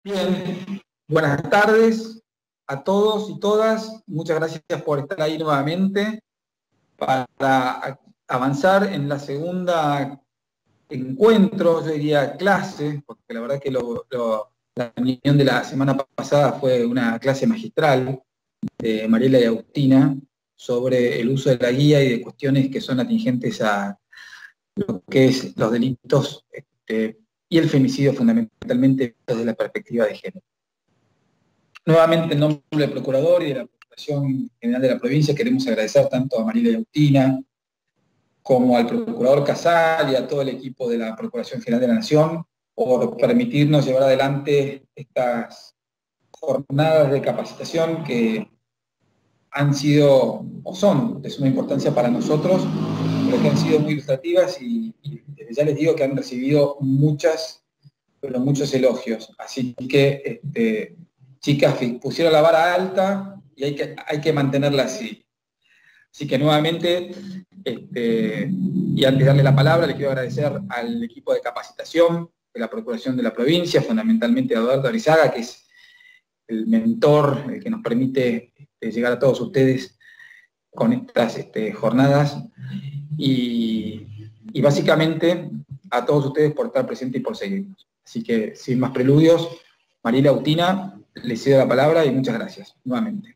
Bien, buenas tardes a todos y todas. Muchas gracias por estar ahí nuevamente para avanzar en la segunda encuentro, yo diría clase, porque la verdad que la reunión de la semana pasada fue una clase magistral de Mariela y Agustina sobre el uso de la guía y de cuestiones que son atingentes a lo que es los delitos y el femicidio fundamentalmente desde la perspectiva de género. Nuevamente, en nombre del Procurador y de la Procuración General de la provincia, queremos agradecer tanto a Mariela y Agustina como al Procurador Casal y a todo el equipo de la Procuración General de la Nación por permitirnos llevar adelante estas jornadas de capacitación que han sido o son de suma importancia para nosotros, pero que han sido muy ilustrativas y ya les digo que han recibido pero muchos elogios. Así que chicas, pusieron la vara alta y hay que mantenerla así. Así que nuevamente, y antes de darle la palabra, le quiero agradecer al equipo de capacitación de la Procuración de la provincia, fundamentalmente a Eduardo Arizaga, que es el mentor, el que nos permite llegar a todos ustedes con estas jornadas, y básicamente a todos ustedes por estar presentes y por seguirnos. Así que, sin más preludios, Mariela Agustina, les cedo la palabra y muchas gracias, nuevamente.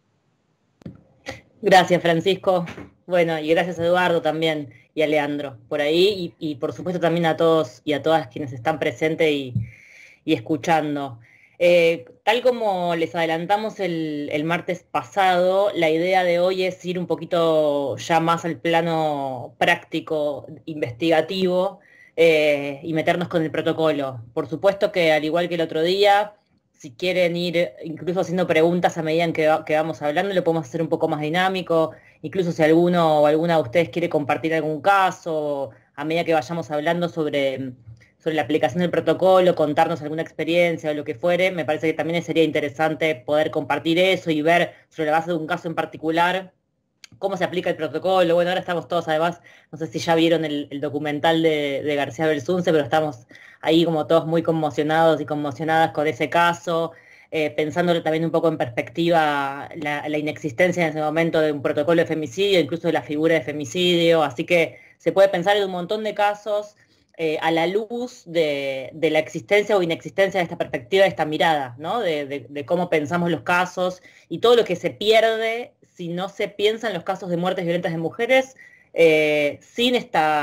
Gracias, Francisco. Bueno, y gracias a Eduardo también y a Leandro por ahí y por supuesto también a todos y a todas quienes están presentes y escuchando. Tal como les adelantamos el martes pasado, la idea de hoy es ir un poquito ya más al plano práctico, investigativo, y meternos con el protocolo. Por supuesto que al igual que el otro día, si quieren ir incluso haciendo preguntas a medida que vamos hablando, lo podemos hacer un poco más dinámico, incluso si alguno o alguna de ustedes quiere compartir algún caso, a medida que vayamos hablando sobre la aplicación del protocolo, contarnos alguna experiencia o lo que fuere, me parece que también sería interesante poder compartir eso y ver sobre la base de un caso en particular cómo se aplica el protocolo. Bueno, ahora estamos todos, además, no sé si ya vieron el documental de García Belsunce, pero estamos ahí como todos muy conmocionados y conmocionadas con ese caso, pensándolo también un poco en perspectiva la inexistencia en ese momento de un protocolo de femicidio, incluso de la figura de femicidio, así que se puede pensar en un montón de casos a la luz de la existencia o inexistencia de esta perspectiva, de esta mirada, ¿no? De cómo pensamos los casos y todo lo que se pierde si no se piensa en los casos de muertes violentas de mujeres sin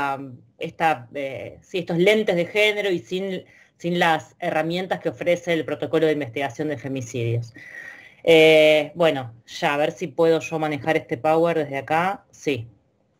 estos lentes de género y sin las herramientas que ofrece el protocolo de investigación de femicidios. Bueno, ya a ver si puedo yo manejar este power desde acá. Sí.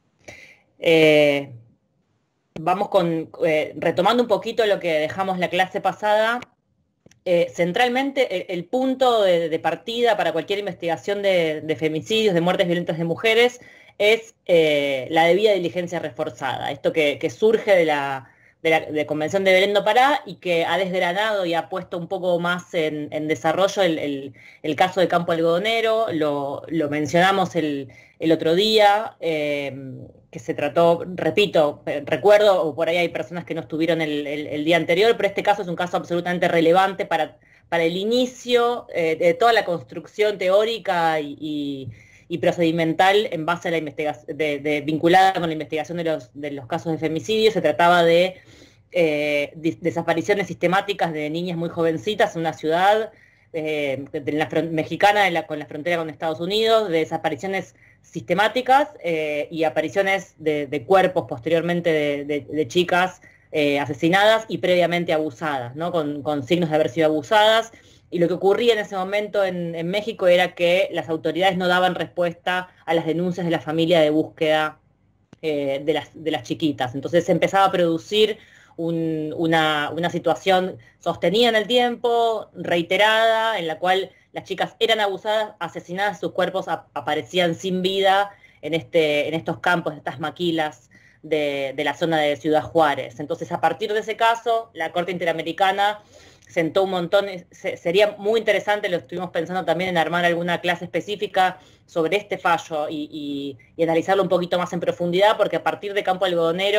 Vamos retomando un poquito lo que dejamos la clase pasada. Centralmente, el punto de partida para cualquier investigación de femicidios, de muertes violentas de mujeres, es la debida diligencia reforzada. Esto que surge de la Convención de Belén do Pará y que ha desgranado y ha puesto un poco más en desarrollo el caso de Campo Algodonero. Lo mencionamos el otro día, que se trató, repito, recuerdo, o por ahí hay personas que no estuvieron el día anterior, pero este caso es un caso absolutamente relevante para el inicio de toda la construcción teórica y procedimental en base a la investigación, vinculada con la investigación de los casos de femicidio. Se trataba de desapariciones sistemáticas de niñas muy jovencitas en una ciudad mexicana con la frontera con Estados Unidos, de desapariciones sistemáticas y apariciones de cuerpos posteriormente de chicas asesinadas y previamente abusadas, ¿no? Con signos de haber sido abusadas. Y lo que ocurría en ese momento en México era que las autoridades no daban respuesta a las denuncias de la familia de búsqueda de las chiquitas. Entonces se empezaba a producir una situación sostenida en el tiempo, reiterada, en la cual las chicas eran abusadas, asesinadas, sus cuerpos aparecían sin vida en estos campos, en estas maquilas de la zona de Ciudad Juárez. Entonces, a partir de ese caso, la Corte Interamericana sentó un montón. Sería muy interesante, lo estuvimos pensando también en armar alguna clase específica sobre este fallo y analizarlo un poquito más en profundidad, porque a partir de Campo Algodonero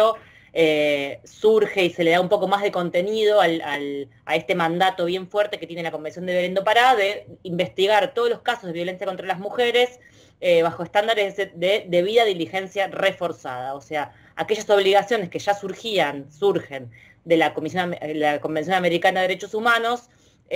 surge y se le da un poco más de contenido a este mandato bien fuerte que tiene la Convención de Belén do Pará de investigar todos los casos de violencia contra las mujeres bajo estándares de debida diligencia reforzada, o sea, aquellas obligaciones que ya surgen de la Convención Americana de Derechos Humanos,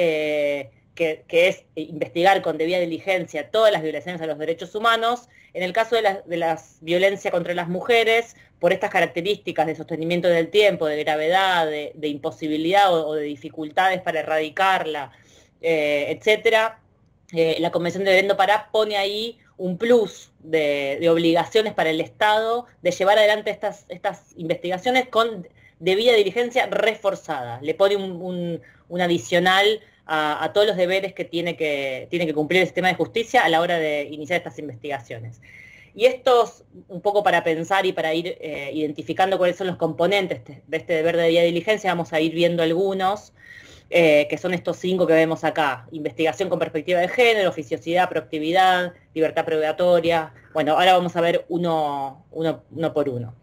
que es investigar con debida diligencia todas las violaciones a los derechos humanos. En el caso de la violencia contra las mujeres, por estas características de sostenimiento del tiempo, de gravedad, de imposibilidad o de dificultades para erradicarla, etcétera, la Convención de Belén do Pará pone ahí un plus de obligaciones para el Estado de llevar adelante estas investigaciones con debida diligencia reforzada. Le pone un adicional a todos los deberes que tiene que cumplir el sistema de justicia a la hora de iniciar estas investigaciones. Y estos, un poco para pensar y para ir identificando cuáles son los componentes de este deber de debida diligencia, vamos a ir viendo algunos, que son estos 5 que vemos acá: investigación con perspectiva de género, oficiosidad, proactividad, libertad probatoria. Bueno, ahora vamos a ver uno por uno.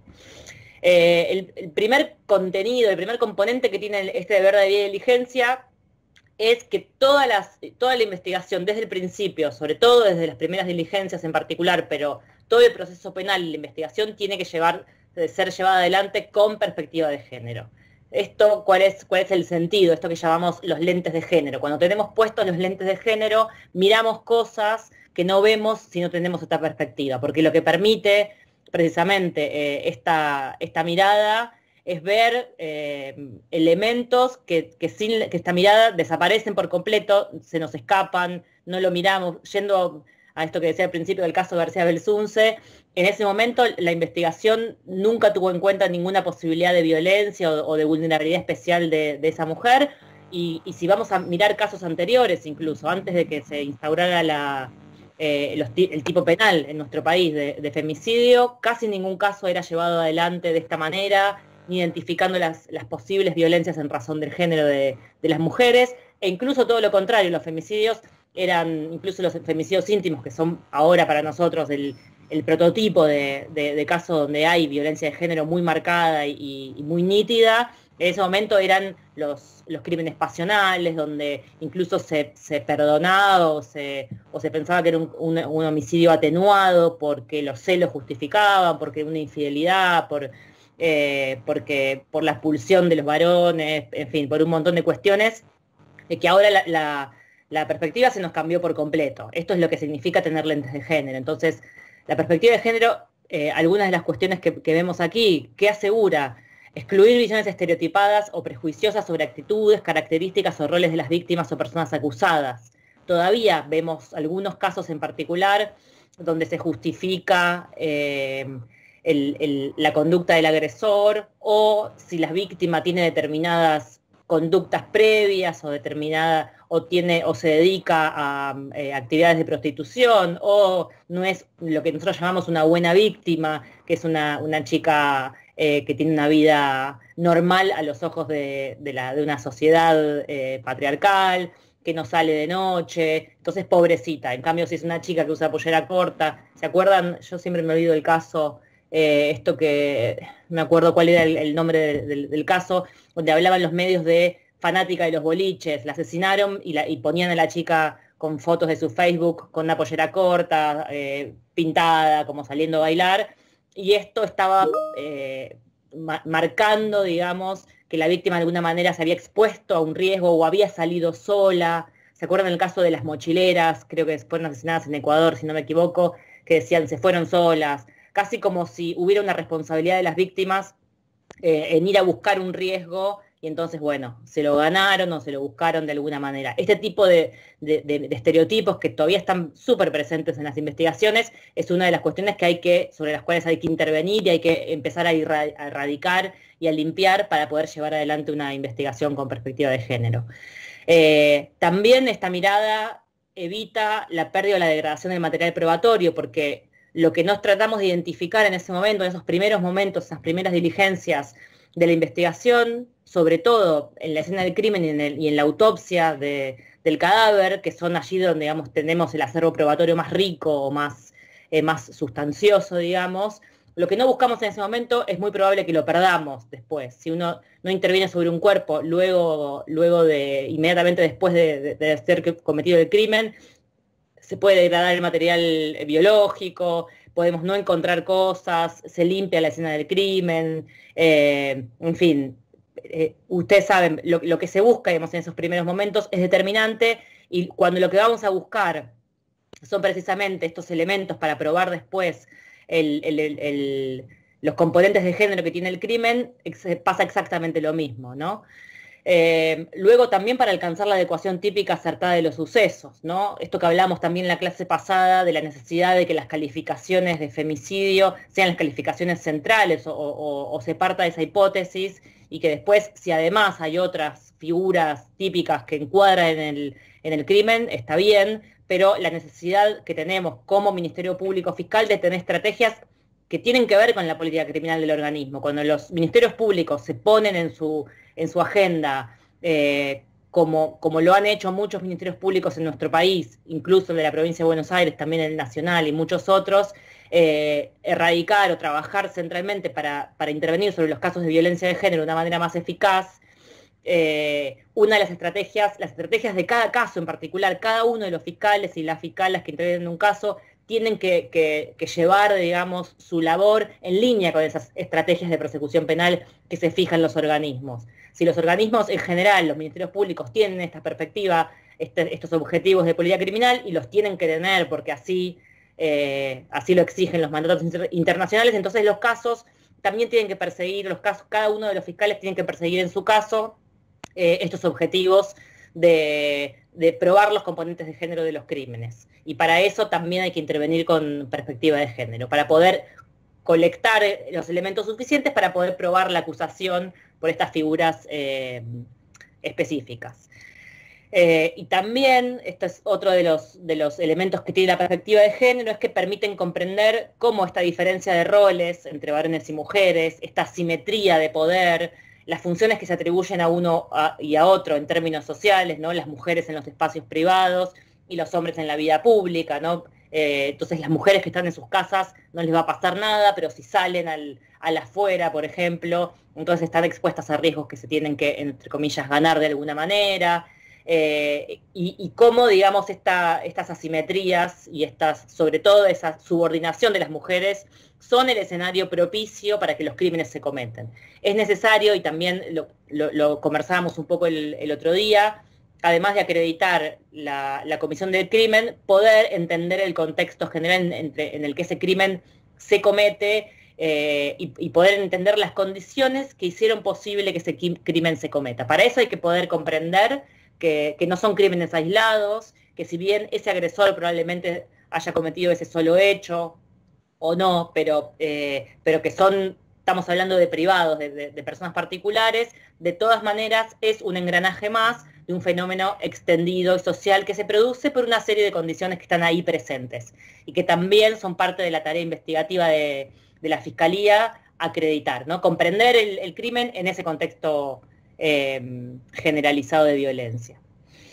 El primer contenido, el primer componente que tiene este deber de debida diligencia es que toda la investigación desde el principio, sobre todo desde las primeras diligencias en particular, pero todo el proceso penal y la investigación tiene que ser llevada adelante con perspectiva de género. Esto, ¿cuál es el sentido? Esto que llamamos los lentes de género. Cuando tenemos puestos los lentes de género, miramos cosas que no vemos si no tenemos esta perspectiva, porque lo que permite precisamente esta mirada es ver elementos que sin que esta mirada desaparecen por completo, se nos escapan, no lo miramos. Yendo a esto que decía al principio del caso de García Belsunce, en ese momento la investigación nunca tuvo en cuenta ninguna posibilidad de violencia o de vulnerabilidad especial de esa mujer, y si vamos a mirar casos anteriores, incluso antes de que se instaurara el tipo penal en nuestro país de femicidio, casi ningún caso era llevado adelante de esta manera, identificando las posibles violencias en razón del género de las mujeres, e incluso todo lo contrario, los femicidios eran, incluso los femicidios íntimos, que son ahora para nosotros el prototipo de caso donde hay violencia de género muy marcada y muy nítida. En ese momento eran los crímenes pasionales, donde incluso se perdonaba o se pensaba que era un homicidio atenuado porque los celos justificaban, porque una infidelidad, porque por la expulsión de los varones, en fin, por un montón de cuestiones, que ahora la perspectiva se nos cambió por completo. Esto es lo que significa tener lentes de género. Entonces, la perspectiva de género, algunas de las cuestiones que vemos aquí, ¿qué asegura? Excluir visiones estereotipadas o prejuiciosas sobre actitudes, características o roles de las víctimas o personas acusadas. Todavía vemos algunos casos en particular donde se justifica la conducta del agresor, o si la víctima tiene determinadas conductas previas o se dedica a actividades de prostitución, o no es lo que nosotros llamamos una buena víctima, que es una chica que tiene una vida normal a los ojos de una sociedad patriarcal, que no sale de noche, entonces pobrecita. En cambio, si es una chica que usa pollera corta, ¿se acuerdan? Yo siempre me olvido del caso, esto que me acuerdo cuál era el nombre del caso, donde hablaban los medios de fanática de los boliches, la asesinaron y ponían a la chica con fotos de su Facebook con una pollera corta, pintada, como saliendo a bailar, y esto estaba marcando, digamos, que la víctima de alguna manera se había expuesto a un riesgo o había salido sola. ¿Se acuerdan el caso de las mochileras? Creo que fueron asesinadas en Ecuador, si no me equivoco, que decían se fueron solas, casi como si hubiera una responsabilidad de las víctimas en ir a buscar un riesgo, y entonces, bueno, se lo ganaron o se lo buscaron de alguna manera. Este tipo de estereotipos que todavía están súper presentes en las investigaciones es una de las cuestiones sobre las cuales hay que intervenir y hay que empezar a erradicar y a limpiar para poder llevar adelante una investigación con perspectiva de género. También esta mirada evita la pérdida o la degradación del material probatorio, porque lo que nos tratamos de identificar en ese momento, en esos primeros momentos, esas primeras diligencias de la investigación, sobre todo en la escena del crimen y en la autopsia del cadáver, que son allí donde, digamos, tenemos el acervo probatorio más rico o más sustancioso, digamos, Lo que no buscamos en ese momento es muy probable que lo perdamos después. Si uno no interviene sobre un cuerpo inmediatamente después de ser cometido el crimen, se puede degradar el material biológico, podemos no encontrar cosas, se limpia la escena del crimen, en fin, ustedes saben, lo que se busca, digamos, en esos primeros momentos es determinante, y cuando lo que vamos a buscar son precisamente estos elementos para probar después los componentes de género que tiene el crimen, pasa exactamente lo mismo, ¿no? Luego también para alcanzar la adecuación típica acertada de los sucesos, ¿no? Esto que hablamos también en la clase pasada de la necesidad de que las calificaciones de femicidio sean las calificaciones centrales o se parta de esa hipótesis, y que después, si además hay otras figuras típicas que encuadran en el crimen, está bien, pero la necesidad que tenemos como Ministerio Público Fiscal de tener estrategias que tienen que ver con la política criminal del organismo. Cuando los ministerios públicos se ponen en su agenda, como lo han hecho muchos ministerios públicos en nuestro país, incluso el de la provincia de Buenos Aires, también el nacional y muchos otros, erradicar o trabajar centralmente para intervenir sobre los casos de violencia de género de una manera más eficaz. Una de las estrategias de cada caso en particular, cada uno de los fiscales y las fiscales que intervienen en un caso tienen que llevar, digamos, su labor en línea con esas estrategias de persecución penal que se fijan los organismos. Si los organismos en general, los ministerios públicos, tienen esta perspectiva, estos objetivos de política criminal, y los tienen que tener porque así lo exigen los mandatos internacionales, entonces los casos también tienen que perseguir, cada uno de los fiscales tienen que perseguir en su caso estos objetivos de probar los componentes de género de los crímenes. Y para eso también hay que intervenir con perspectiva de género, para poder colectar los elementos suficientes para poder probar la acusación por estas figuras específicas. Y también, esto es otro de los elementos que tiene la perspectiva de género, es que permiten comprender cómo esta diferencia de roles entre varones y mujeres, esta asimetría de poder, las funciones que se atribuyen a uno y a otro en términos sociales, ¿no? Las mujeres en los espacios privados y los hombres en la vida pública, ¿no? Entonces las mujeres que están en sus casas no les va a pasar nada, pero si salen al afuera, por ejemplo, entonces están expuestas a riesgos que se tienen que, entre comillas, ganar de alguna manera. Y cómo, digamos, estas asimetrías y sobre todo esa subordinación de las mujeres son el escenario propicio para que los crímenes se cometen. Es necesario, y también lo conversábamos un poco el otro día, además de acreditar la comisión del crimen, poder entender el contexto general en el que ese crimen se comete, y poder entender las condiciones que hicieron posible que ese crimen se cometa. Para eso hay que poder comprender que no son crímenes aislados, que si bien ese agresor probablemente haya cometido ese solo hecho o no, pero que estamos hablando de privados, de personas particulares, de todas maneras es un engranaje más de un fenómeno extendido y social que se produce por una serie de condiciones que están ahí presentes y que también son parte de la tarea investigativa de la Fiscalía acreditar, ¿no? Comprender el crimen en ese contexto generalizado de violencia.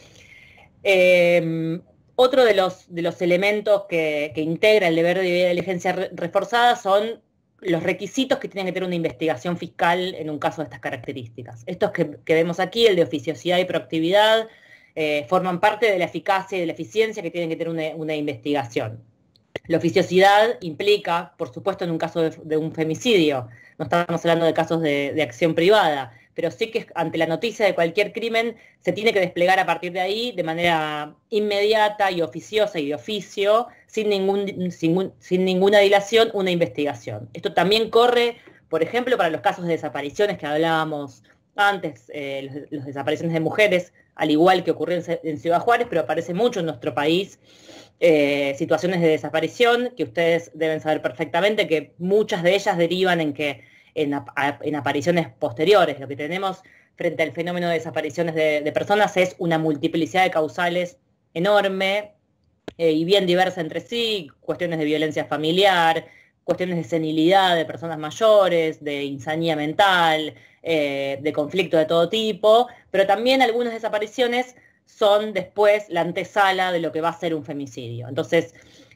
Otro de los elementos que integra el deber de diligencia reforzada son los requisitos que tiene que tener una investigación fiscal en un caso de estas características. Estos que vemos aquí, el de oficiosidad y proactividad, forman parte de la eficacia y de la eficiencia que tiene que tener una investigación. La oficiosidad implica, por supuesto, en un caso de un femicidio, no estamos hablando de casos de acción privada, pero sí que ante la noticia de cualquier crimen se tiene que desplegar a partir de ahí de manera inmediata y oficiosa y de oficio, sin ninguna dilación, una investigación. Esto también corre, por ejemplo, para los casos de desapariciones que hablábamos antes, las desapariciones de mujeres, al igual que ocurrió en Ciudad Juárez, pero aparece mucho en nuestro país, situaciones de desaparición que ustedes deben saber perfectamente que muchas de ellas derivan en apariciones posteriores. Lo que tenemos frente al fenómeno de desapariciones de personas es una multiplicidad de causales enorme y bien diversa entre sí, cuestiones de violencia familiar, cuestiones de senilidad de personas mayores, de insanía mental, de conflicto de todo tipo, pero también algunas desapariciones son después la antesala de lo que va a ser un femicidio. Entonces,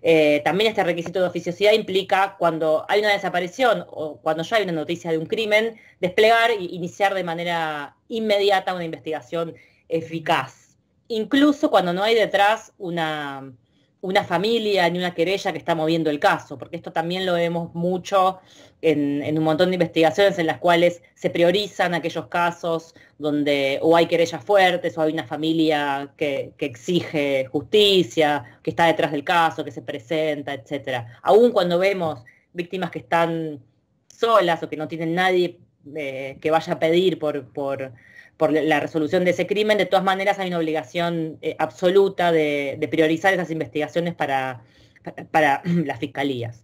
También este requisito de oficiosidad implica cuando hay una desaparición o cuando ya hay una noticia de un crimen, desplegar e iniciar de manera inmediata una investigación eficaz. Incluso cuando no hay detrás una familia ni una querella que está moviendo el caso, porque esto también lo vemos mucho en un montón de investigaciones en las cuales se priorizan aquellos casos donde o hay querellas fuertes o hay una familia que exige justicia, que está detrás del caso, que se presenta, etcétera. Aún cuando vemos víctimas que están solas o que no tienen nadie que vaya a pedir por la resolución de ese crimen, de todas maneras hay una obligación absoluta de priorizar esas investigaciones para las fiscalías.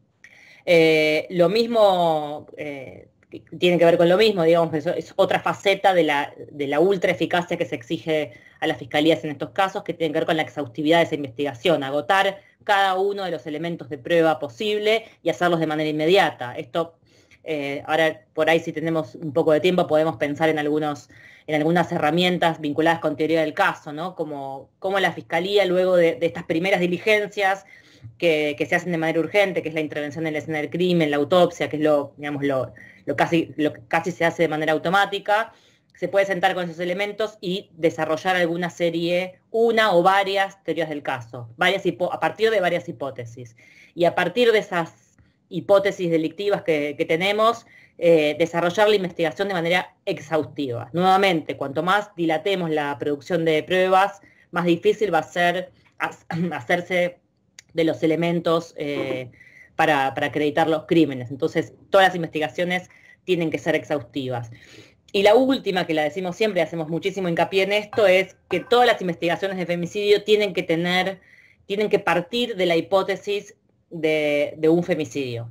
Lo mismo tiene que ver con lo mismo, digamos, eso es otra faceta de la ultra eficacia que se exige a las fiscalías en estos casos, que tiene que ver con la exhaustividad de esa investigación, agotar cada uno de los elementos de prueba posible y hacerlos de manera inmediata. Esto, ahora por ahí si tenemos un poco de tiempo podemos pensar en algunas herramientas vinculadas con teoría del caso, ¿no? Como la fiscalía luego de estas primeras diligencias que se hacen de manera urgente, que es la intervención en la escena del crimen, la autopsia, que es lo que casi se hace de manera automática, se puede sentar con esos elementos y desarrollar alguna serie, una o varias teorías del caso, a partir de varias hipótesis. Y a partir de esas hipótesis delictivas que tenemos, desarrollar la investigación de manera exhaustiva. Nuevamente, cuanto más dilatemos la producción de pruebas, más difícil va a ser hacerse de los elementos para acreditar los crímenes. Entonces, todas las investigaciones tienen que ser exhaustivas. Y la última, que la decimos siempre, hacemos muchísimo hincapié en esto, es que todas las investigaciones de femicidio tienen que partir de la hipótesis de un femicidio.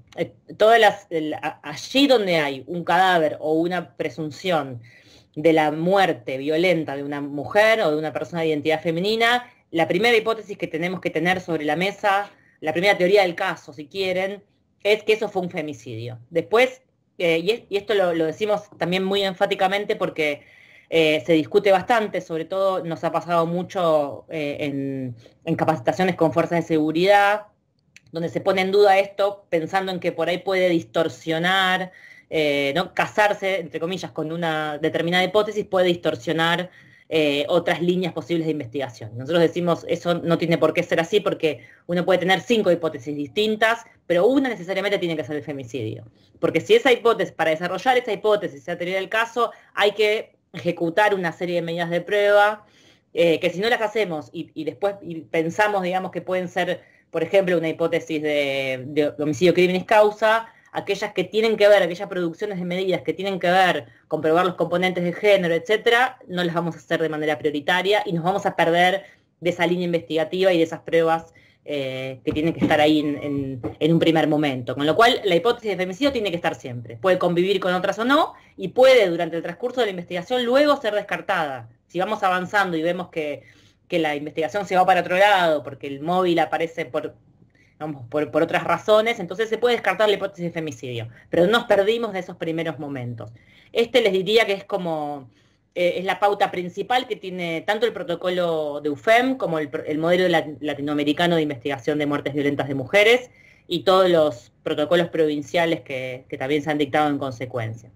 Allí donde hay un cadáver o una presunción de la muerte violenta de una mujer o de una persona de identidad femenina, la primera hipótesis que tenemos que tener sobre la mesa, la primera teoría del caso, si quieren, es que eso fue un femicidio. Después, y esto lo decimos también muy enfáticamente porque se discute bastante, sobre todo nos ha pasado mucho en capacitaciones con fuerzas de seguridad, donde se pone en duda esto pensando en que por ahí puede distorsionar, ¿no? Casarse, entre comillas, con una determinada hipótesis puede distorsionar otras líneas posibles de investigación. Nosotros decimos, eso no tiene por qué ser así porque uno puede tener 5 hipótesis distintas, pero una necesariamente tiene que ser el femicidio. Porque si esa hipótesis, para desarrollar esa hipótesis, esa teoría del caso, hay que ejecutar una serie de medidas de prueba, que si no las hacemos y después pensamos, digamos, que pueden ser, por ejemplo, una hipótesis de homicidio criminis causa, aquellas que tienen que ver, aquellas producciones de medidas que tienen que ver con probar los componentes de género, etcétera, no las vamos a hacer de manera prioritaria y nos vamos a perder de esa línea investigativa y de esas pruebas que tienen que estar ahí en un primer momento. Con lo cual, la hipótesis de femicidio tiene que estar siempre. Puede convivir con otras o no, y puede, durante el transcurso de la investigación, luego ser descartada. Si vamos avanzando y vemos que la investigación se va para otro lado, porque el móvil aparece por otras razones, entonces se puede descartar la hipótesis de femicidio, pero nos perdimos de esos primeros momentos. Les diría que es como, es la pauta principal que tiene tanto el protocolo de UFEM como el modelo latinoamericano de investigación de muertes violentas de mujeres y todos los protocolos provinciales que también se han dictado en consecuencia.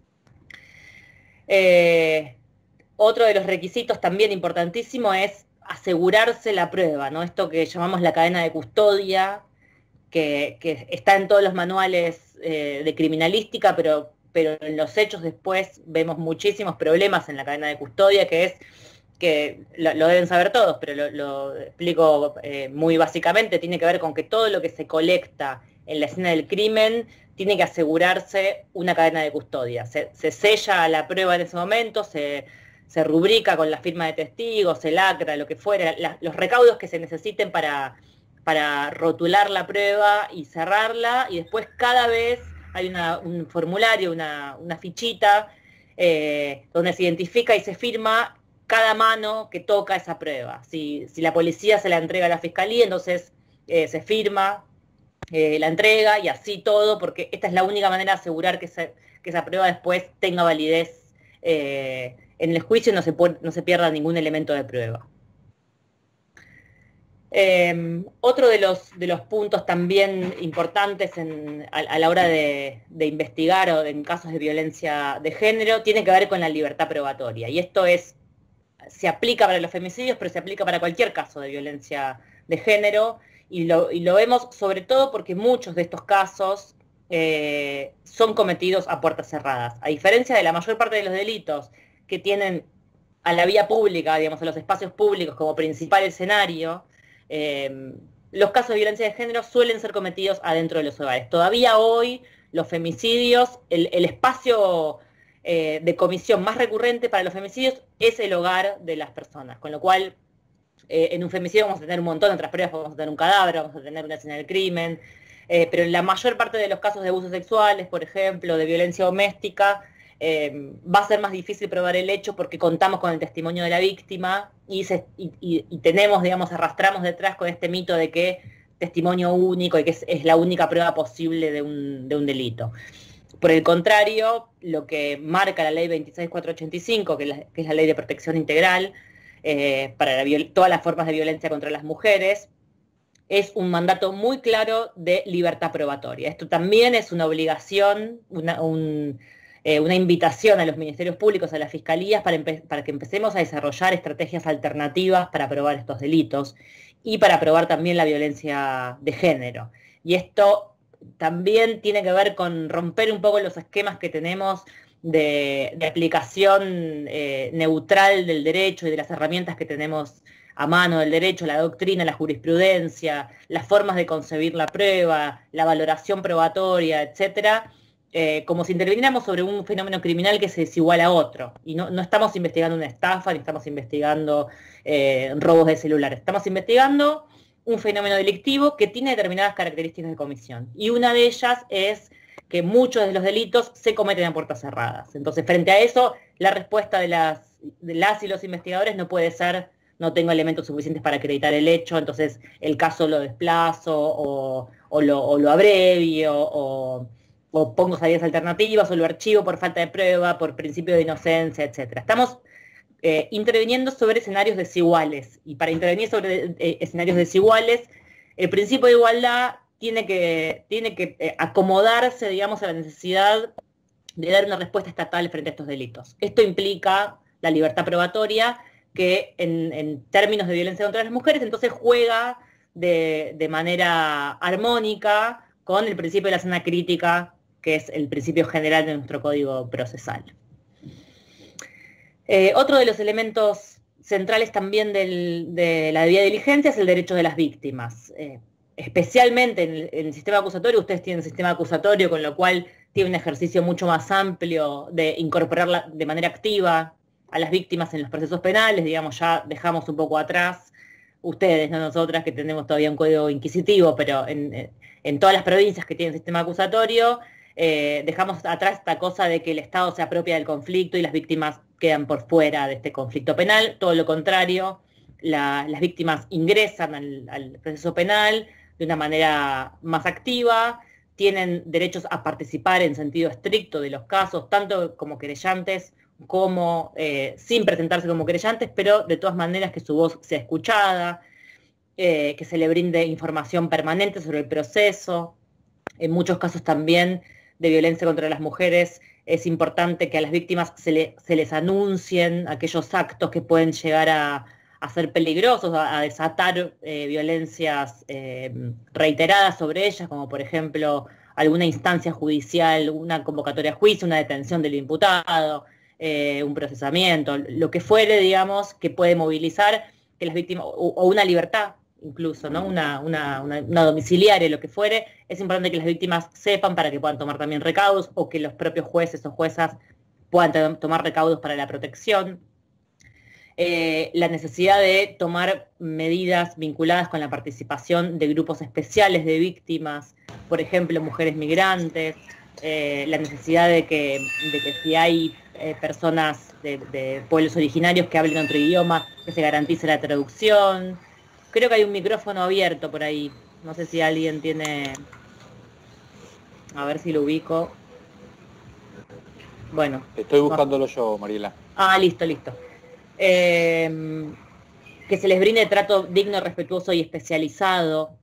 Otro de los requisitos también importantísimo es asegurarse la prueba, ¿no? Esto que llamamos la cadena de custodia, que está en todos los manuales de criminalística, pero en los hechos después vemos muchísimos problemas en la cadena de custodia, que es que lo deben saber todos, pero lo explico muy básicamente, tiene que ver con que todo lo que se colecta en la escena del crimen tiene que asegurarse una cadena de custodia. Se sella la prueba en ese momento, se rubrica con la firma de testigos, se lacra, lo que fuera, los recaudos que se necesiten para rotular la prueba y cerrarla, y después cada vez hay un formulario, una fichita, donde se identifica y se firma cada mano que toca esa prueba. Si la policía se la entrega a la fiscalía, entonces se firma la entrega y así todo, porque esta es la única manera de asegurar que esa prueba después tenga validez en el juicio y no se pierda ningún elemento de prueba. Otro de los puntos también importantes a la hora de investigar o en casos de violencia de género tiene que ver con la libertad probatoria. Y esto se aplica para los femicidios, pero se aplica para cualquier caso de violencia de género. Y lo vemos sobre todo porque muchos de estos casos son cometidos a puertas cerradas. A diferencia de la mayor parte de los delitos que tienen a la vía pública, digamos, a los espacios públicos como principal escenario, los casos de violencia de género suelen ser cometidos adentro de los hogares. Todavía hoy los femicidios, el espacio de comisión más recurrente para los femicidios es el hogar de las personas, con lo cual en un femicidio vamos a tener un montón de otras pruebas, vamos a tener un cadáver, vamos a tener una escena del crimen, pero en la mayor parte de los casos de abusos sexuales, por ejemplo, de violencia doméstica, va a ser más difícil probar el hecho porque contamos con el testimonio de la víctima y tenemos, digamos, arrastramos detrás con este mito de que testimonio único y que es la única prueba posible de un delito. Por el contrario, lo que marca la ley 26485, que es la ley de protección integral para todas las formas de violencia contra las mujeres, es un mandato muy claro de libertad probatoria. Esto también es una obligación, una invitación a los ministerios públicos, a las fiscalías, para que empecemos a desarrollar estrategias alternativas para probar estos delitos y para probar también la violencia de género. Y esto también tiene que ver con romper un poco los esquemas que tenemos de aplicación neutral del derecho y de las herramientas que tenemos a mano del derecho, la doctrina, la jurisprudencia, las formas de concebir la prueba, la valoración probatoria, etcétera, como si interviniéramos sobre un fenómeno criminal que se desiguala a otro. Y no estamos investigando una estafa, ni estamos investigando robos de celulares. Estamos investigando un fenómeno delictivo que tiene determinadas características de comisión. Y una de ellas es que muchos de los delitos se cometen a puertas cerradas. Entonces, frente a eso, la respuesta de las y los investigadores no puede ser: no tengo elementos suficientes para acreditar el hecho, entonces el caso lo desplazo o lo abrevio o pongo salidas alternativas o lo archivo por falta de prueba, por principio de inocencia, etc. Estamos interviniendo sobre escenarios desiguales, y para intervenir sobre escenarios desiguales, el principio de igualdad tiene que acomodarse, digamos, a la necesidad de dar una respuesta estatal frente a estos delitos. Esto implica la libertad probatoria, que en términos de violencia contra las mujeres, entonces juega de manera armónica con el principio de la escena crítica, que es el principio general de nuestro código procesal. Otro de los elementos centrales también de la debida diligencia es el derecho de las víctimas. Especialmente en el sistema acusatorio, ustedes tienen sistema acusatorio, con lo cual tiene un ejercicio mucho más amplio de incorporar de manera activa a las víctimas en los procesos penales. Digamos, ya dejamos un poco atrás, ustedes, no nosotras, que tenemos todavía un código inquisitivo, pero en todas las provincias que tienen sistema acusatorio, dejamos atrás esta cosa de que el Estado se apropia del conflicto y las víctimas quedan por fuera de este conflicto penal. Todo lo contrario, las víctimas ingresan al proceso penal de una manera más activa, tienen derechos a participar en sentido estricto de los casos, tanto como querellantes como sin presentarse como querellantes, pero de todas maneras que su voz sea escuchada, que se le brinde información permanente sobre el proceso. En muchos casos también de violencia contra las mujeres es importante que a las víctimas se les anuncien aquellos actos que pueden llegar a ser peligrosos, a desatar violencias reiteradas sobre ellas, como por ejemplo alguna instancia judicial, una convocatoria a juicio, una detención del imputado, un procesamiento, lo que fuere, digamos, que puede movilizar que las víctimas, o una libertad incluso, ¿no? Una domiciliaria, lo que fuere. Es importante que las víctimas sepan para que puedan tomar también recaudos, o que los propios jueces o juezas puedan tomar recaudos para la protección. La necesidad de tomar medidas vinculadas con la participación de grupos especiales de víctimas, por ejemplo, mujeres migrantes, la necesidad de que si hay personas de pueblos originarios que hablen otro idioma, que se garantice la traducción. Creo que hay un micrófono abierto por ahí, no sé si alguien tiene... A ver si lo ubico. Bueno. Estoy buscándolo yo, Mariela. Listo. que se les brinde trato digno, respetuoso y especializado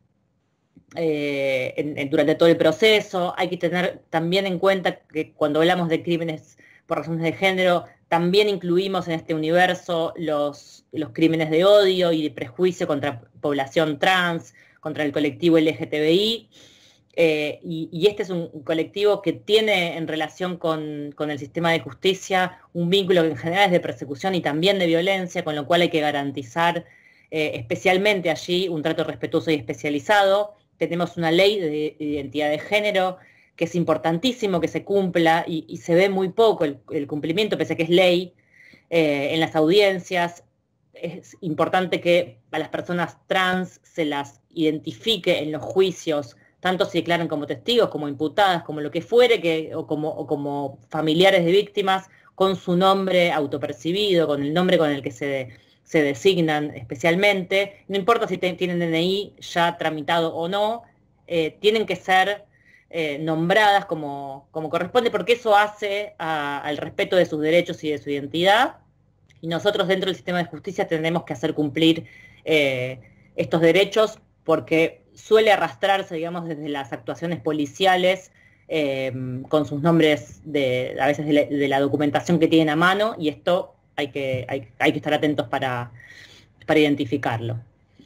durante todo el proceso. Hay que tener también en cuenta que cuando hablamos de crímenes por razones de género, también incluimos en este universo los crímenes de odio y de prejuicio contra población trans, contra el colectivo LGTBI. Y este es un colectivo que tiene en relación con el sistema de justicia un vínculo que en general es de persecución y también de violencia, con lo cual hay que garantizar especialmente allí un trato respetuoso y especializado. Tenemos una ley de identidad de género que es importantísimo que se cumpla y se ve muy poco el cumplimiento, pese a que es ley, en las audiencias. Es importante que a las personas trans se las identifique en los juicios, tanto si declaran como testigos, como imputadas, como lo que fuere, o como familiares de víctimas, con su nombre autopercibido, con el nombre con el que se designan especialmente. No importa si tienen DNI ya tramitado o no, tienen que ser nombradas como corresponde, porque eso hace al respeto de sus derechos y de su identidad. Y nosotros dentro del sistema de justicia tendremos que hacer cumplir estos derechos, porque suele arrastrarse, digamos, desde las actuaciones policiales con sus nombres a veces de la documentación que tienen a mano, y esto hay que estar atentos para identificarlo.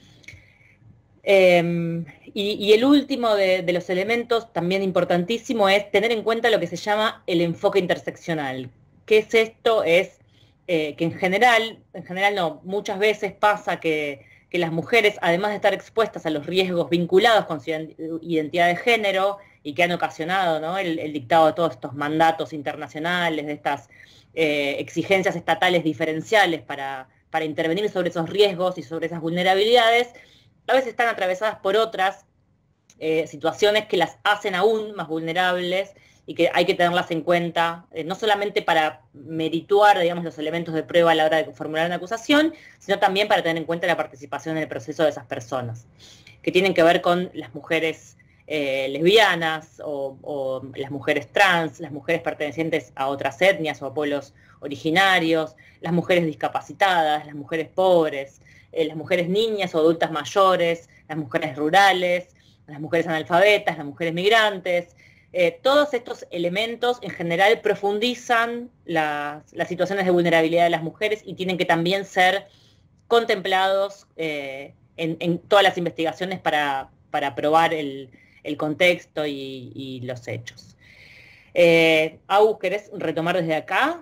Y el último de los elementos, también importantísimo, es tener en cuenta lo que se llama el enfoque interseccional. ¿Qué es esto? Es que en general no, muchas veces pasa que las mujeres, además de estar expuestas a los riesgos vinculados con su identidad de género y que han ocasionado, ¿no?, el dictado de todos estos mandatos internacionales, de estas exigencias estatales diferenciales para intervenir sobre esos riesgos y sobre esas vulnerabilidades, a veces están atravesadas por otras situaciones que las hacen aún más vulnerables y que hay que tenerlas en cuenta, no solamente para merituar, digamos, los elementos de prueba a la hora de formular una acusación, sino también para tener en cuenta la participación en el proceso de esas personas, que tienen que ver con las mujeres lesbianas o las mujeres trans, las mujeres pertenecientes a otras etnias o a pueblos originarios, las mujeres discapacitadas, las mujeres pobres, las mujeres niñas o adultas mayores, las mujeres rurales, las mujeres analfabetas, las mujeres migrantes. Todos estos elementos en general profundizan las situaciones de vulnerabilidad de las mujeres y tienen que también ser contemplados en todas las investigaciones para probar el contexto y los hechos. Au, ¿querés retomar desde acá?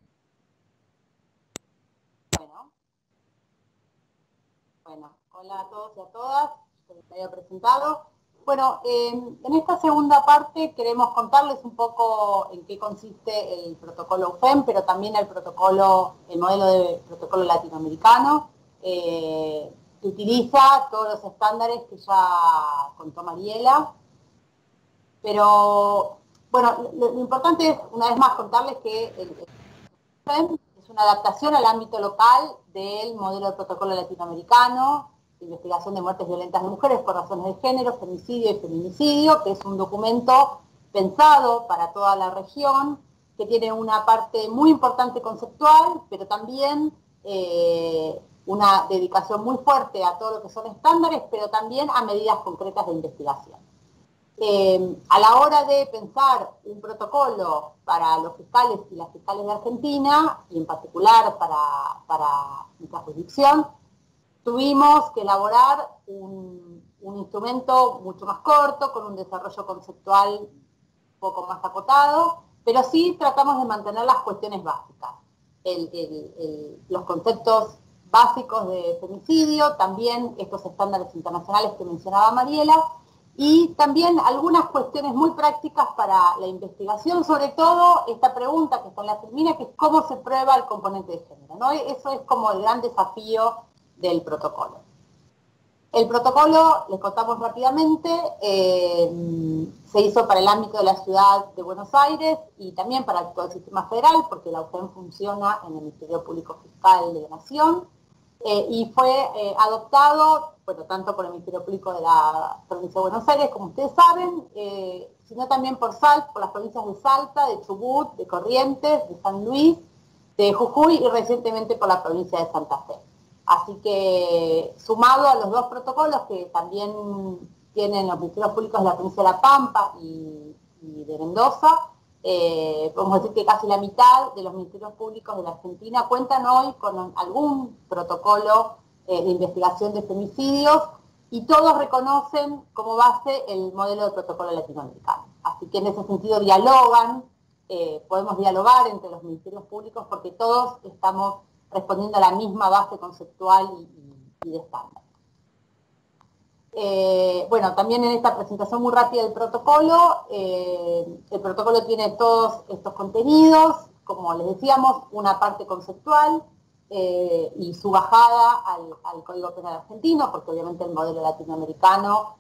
Bueno, hola a todos y a todas, que me había presentado. Bueno, en esta segunda parte queremos contarles un poco en qué consiste el protocolo UFEM, pero también el modelo de protocolo latinoamericano, que utiliza todos los estándares que ya contó Mariela. Pero, bueno, lo importante es, una vez más, contarles que el UFEM es una adaptación al ámbito local del modelo de protocolo latinoamericano, investigación de muertes violentas de mujeres por razones de género, femicidio y feminicidio, que es un documento pensado para toda la región, que tiene una parte muy importante conceptual, pero también una dedicación muy fuerte a todo lo que son estándares, pero también a medidas concretas de investigación. A la hora de pensar un protocolo para los fiscales y las fiscales de Argentina, y en particular para nuestra jurisdicción, tuvimos que elaborar un instrumento mucho más corto, con un desarrollo conceptual un poco más acotado, pero sí tratamos de mantener las cuestiones básicas. Los conceptos básicos de femicidio, también estos estándares internacionales que mencionaba Mariela, y también algunas cuestiones muy prácticas para la investigación, sobre todo esta pregunta que está en la termina, que es cómo se prueba el componente de género, ¿no? Eso es como el gran desafío del protocolo. El protocolo, les contamos rápidamente, se hizo para el ámbito de la ciudad de Buenos Aires y también para todo el sistema federal, porque la UFEM funciona en el Ministerio Público Fiscal de la Nación, y fue adoptado, bueno, tanto por el Ministerio Público de la provincia de Buenos Aires, como ustedes saben, sino también por las provincias de Salta, de Chubut, de Corrientes, de San Luis, de Jujuy y recientemente por la provincia de Santa Fe. Así que, sumado a los dos protocolos que también tienen los ministerios públicos de la provincia de La Pampa y de Mendoza, podemos decir que casi la mitad de los ministerios públicos de la Argentina cuentan hoy con algún protocolo de investigación de femicidios, y todos reconocen como base el modelo de protocolo latinoamericano. Así que en ese sentido dialogan, podemos dialogar entre los ministerios públicos porque todos estamos respondiendo a la misma base conceptual y de estándar. Bueno, también en esta presentación muy rápida del protocolo, el protocolo tiene todos estos contenidos, como les decíamos, una parte conceptual y su bajada al Código Penal argentino, porque obviamente el modelo latinoamericano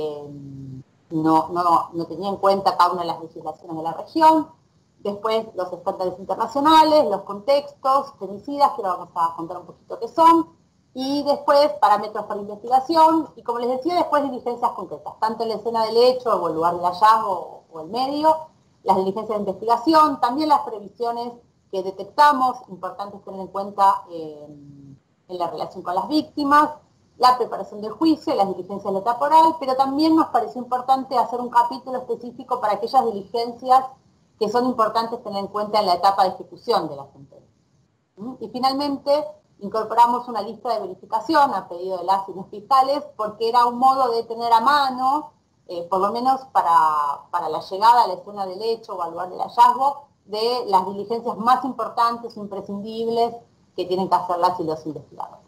no tenía en cuenta cada una de las legislaciones de la región. Después los estándares internacionales, los contextos, femicidas, que ahora vamos a contar un poquito qué son, y después parámetros para investigación, y como les decía, después diligencias concretas, tanto en la escena del hecho o el lugar del hallazgo o el medio, las diligencias de investigación, también las previsiones que detectamos, importantes tener en cuenta en la relación con las víctimas, la preparación del juicio, las diligencias de la etapa oral, pero también nos pareció importante hacer un capítulo específico para aquellas diligencias que son importantes tener en cuenta en la etapa de ejecución de la sentencia. Y finalmente, incorporamos una lista de verificación a pedido de las y los fiscales, porque era un modo de tener a mano, por lo menos para la llegada a la escena del hecho o al lugar del hallazgo, de las diligencias más importantes, imprescindibles, que tienen que hacer las y los investigadores.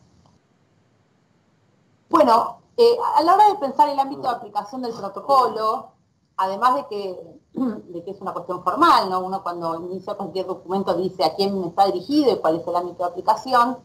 Bueno, a la hora de pensar el ámbito de aplicación del protocolo, además de que es una cuestión formal, ¿no? Uno cuando inicia cualquier documento dice a quién está dirigido y cuál es el ámbito de aplicación.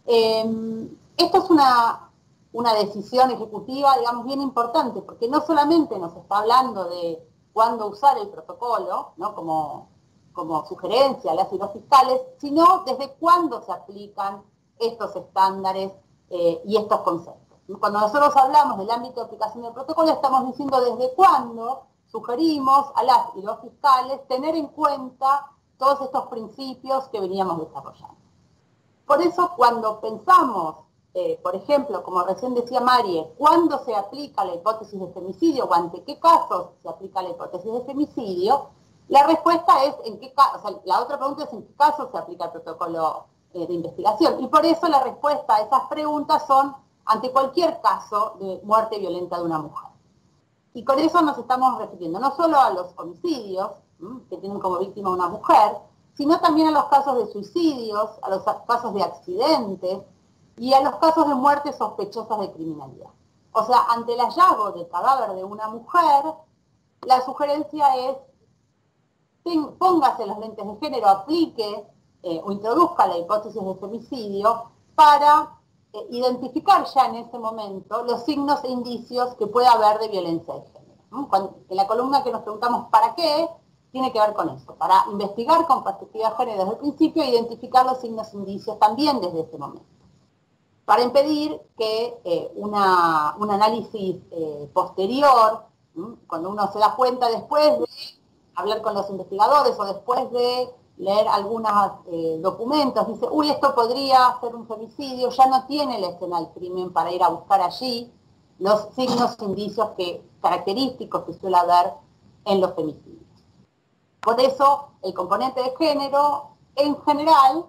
Esto es una decisión ejecutiva, digamos, bien importante, porque no solamente nos está hablando de cuándo usar el protocolo, ¿no? como sugerencia a las y los fiscales, sino desde cuándo se aplican estos estándares y estos conceptos. Cuando nosotros hablamos del ámbito de aplicación del protocolo, estamos diciendo desde cuándo sugerimos a las y los fiscales tener en cuenta todos estos principios que veníamos desarrollando. Por eso, cuando pensamos, por ejemplo, como recién decía Marie, ¿cuándo se aplica la hipótesis de femicidio o ante qué casos se aplica la hipótesis de femicidio? La respuesta es en qué caso, o sea, la otra pregunta es en qué caso se aplica el protocolo de investigación. Y por eso la respuesta a esas preguntas son ante cualquier caso de muerte violenta de una mujer. Y con eso nos estamos refiriendo no solo a los homicidios, que tienen como víctima una mujer, sino también a los casos de suicidios, a los casos de accidentes y a los casos de muertes sospechosas de criminalidad. O sea, ante el hallazgo del cadáver de una mujer, la sugerencia es póngase los lentes de género, aplique o introduzca la hipótesis de femicidio para identificar ya en ese momento los signos e indicios que puede haber de violencia de género. En la columna que nos preguntamos ¿para qué? Tiene que ver con eso, para investigar con perspectiva de género desde el principio e identificar los signos e indicios también desde ese momento, para impedir que un análisis posterior, cuando uno se da cuenta después de hablar con los investigadores o después de leer algunos documentos, dice, uy, esto podría ser un femicidio, ya no tiene la escena del crimen para ir a buscar allí los signos, indicios característicos que suele haber en los femicidios. Por eso, el componente de género, en general,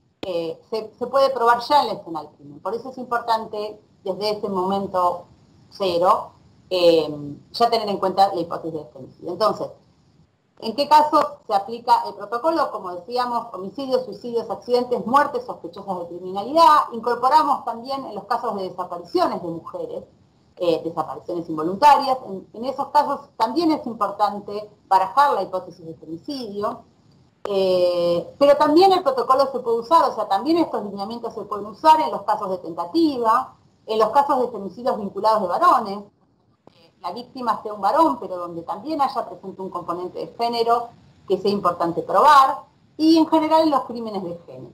se puede probar ya en la escena del crimen. Por eso es importante, desde ese momento cero, ya tener en cuenta la hipótesis de femicidio. Entonces, ¿en qué casos se aplica el protocolo? Como decíamos, homicidios, suicidios, accidentes, muertes sospechosas de criminalidad. Incorporamos también en los casos de desapariciones de mujeres, desapariciones involuntarias. En esos casos también es importante barajar la hipótesis de femicidio. Pero también el protocolo se puede usar, o sea, también estos lineamientos se pueden usar en los casos de tentativa, en los casos de femicidios vinculados de varones. La víctima sea un varón, pero donde también haya presente un componente de género que sea importante probar, y en general en los crímenes de género.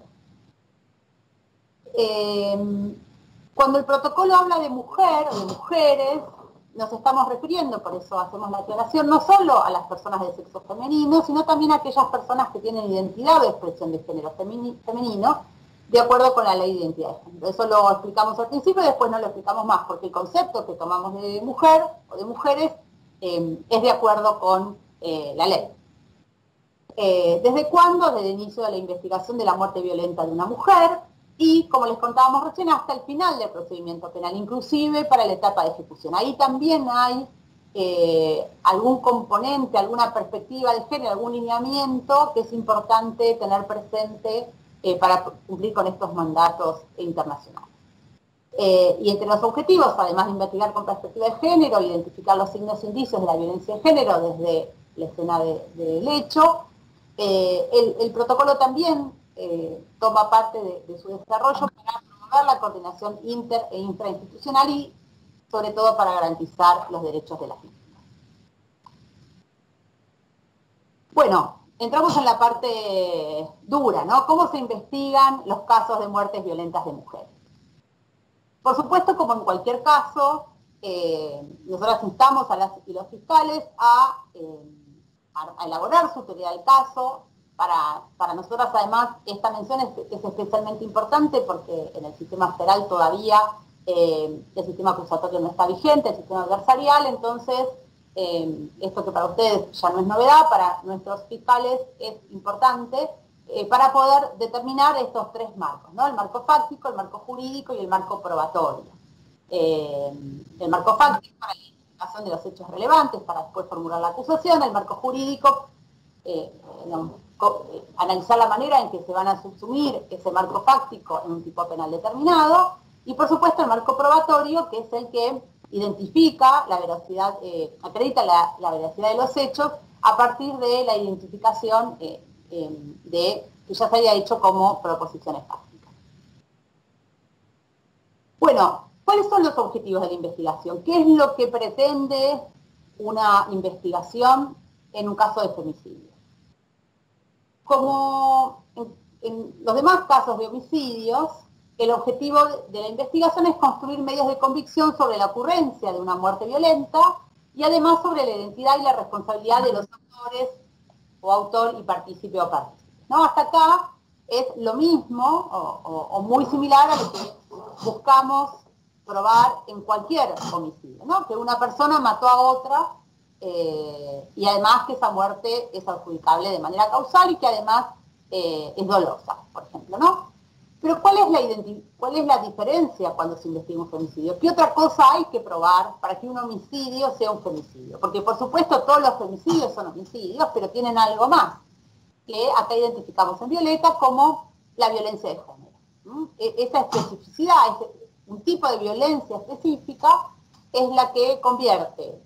Cuando el protocolo habla de mujer o de mujeres, nos estamos refiriendo, por eso hacemos la aclaración, no solo a las personas de sexo femenino, sino también a aquellas personas que tienen identidad o expresión de género femenino, de acuerdo con la ley de identidad de género. Eso lo explicamos al principio y después no lo explicamos más, porque el concepto que tomamos de mujer o de mujeres es de acuerdo con la ley. ¿Desde cuándo? Desde el inicio de la investigación de la muerte violenta de una mujer y, como les contábamos recién, hasta el final del procedimiento penal, inclusive para la etapa de ejecución. Ahí también hay algún componente, alguna perspectiva de género, algún lineamiento que es importante tener presente para cumplir con estos mandatos internacionales. Y entre los objetivos, además de investigar con perspectiva de género, identificar los signos e indicios de la violencia de género desde la escena del hecho, el protocolo también toma parte de su desarrollo para promover la coordinación inter e intrainstitucional y sobre todo para garantizar los derechos de las víctimas. Bueno, entramos en la parte dura, ¿no? ¿Cómo se investigan los casos de muertes violentas de mujeres? Por supuesto, como en cualquier caso, nosotros instamos a las y los fiscales a elaborar su teoría del caso. Para nosotras, además, esta mención es especialmente importante porque en el sistema federal todavía el sistema acusatorio no está vigente, el sistema adversarial, entonces esto que para ustedes ya no es novedad, para nuestros fiscales es importante para poder determinar estos tres marcos, ¿no? El marco fáctico, el marco jurídico y el marco probatorio. El marco fáctico para la identificación de los hechos relevantes, para después formular la acusación, el marco jurídico, analizar la manera en que se van a subsumir ese marco fáctico en un tipo penal determinado, y por supuesto el marco probatorio, que es el que identifica la veracidad, acredita la veracidad de los hechos a partir de la identificación que ya se había hecho como proposiciones fácticas. Bueno, ¿cuáles son los objetivos de la investigación? ¿Qué es lo que pretende una investigación en un caso de femicidio? Como en los demás casos de homicidios, el objetivo de la investigación es construir medios de convicción sobre la ocurrencia de una muerte violenta y además sobre la identidad y la responsabilidad de los autores o autor y partícipe o partícipe, ¿no? Hasta acá es lo mismo o muy similar a lo que buscamos probar en cualquier homicidio, ¿no? Que una persona mató a otra y además que esa muerte es adjudicable de manera causal y que además es dolosa, por ejemplo, ¿no? Pero ¿cuál es la diferencia cuando se investiga un femicidio? ¿Qué otra cosa hay que probar para que un homicidio sea un femicidio? Porque por supuesto todos los femicidios son homicidios, pero tienen algo más, que acá identificamos en violeta como la violencia de género. Esa especificidad, un tipo de violencia específica, es la que convierte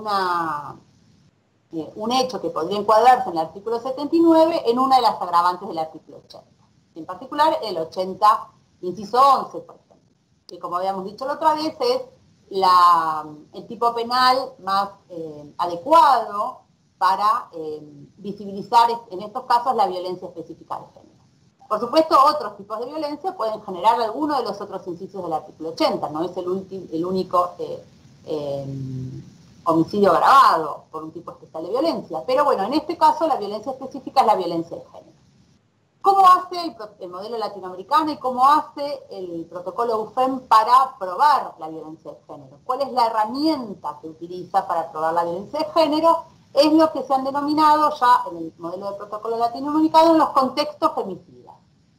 un hecho que podría encuadrarse en el artículo 79 en una de las agravantes del artículo 80. En particular, el 80, inciso 11, por ejemplo, que como habíamos dicho la otra vez, es el tipo penal más adecuado para visibilizar en estos casos la violencia específica de género. Por supuesto, otros tipos de violencia pueden generar alguno de los otros incisos del artículo 80, no es el único homicidio agravado por un tipo especial de violencia, pero bueno, en este caso la violencia específica es la violencia de género. ¿Cómo hace el modelo latinoamericano y cómo hace el protocolo UFEM para probar la violencia de género? ¿Cuál es la herramienta que utiliza para probar la violencia de género? Es lo que se han denominado ya en el modelo de protocolo latinoamericano los contextos femicidas.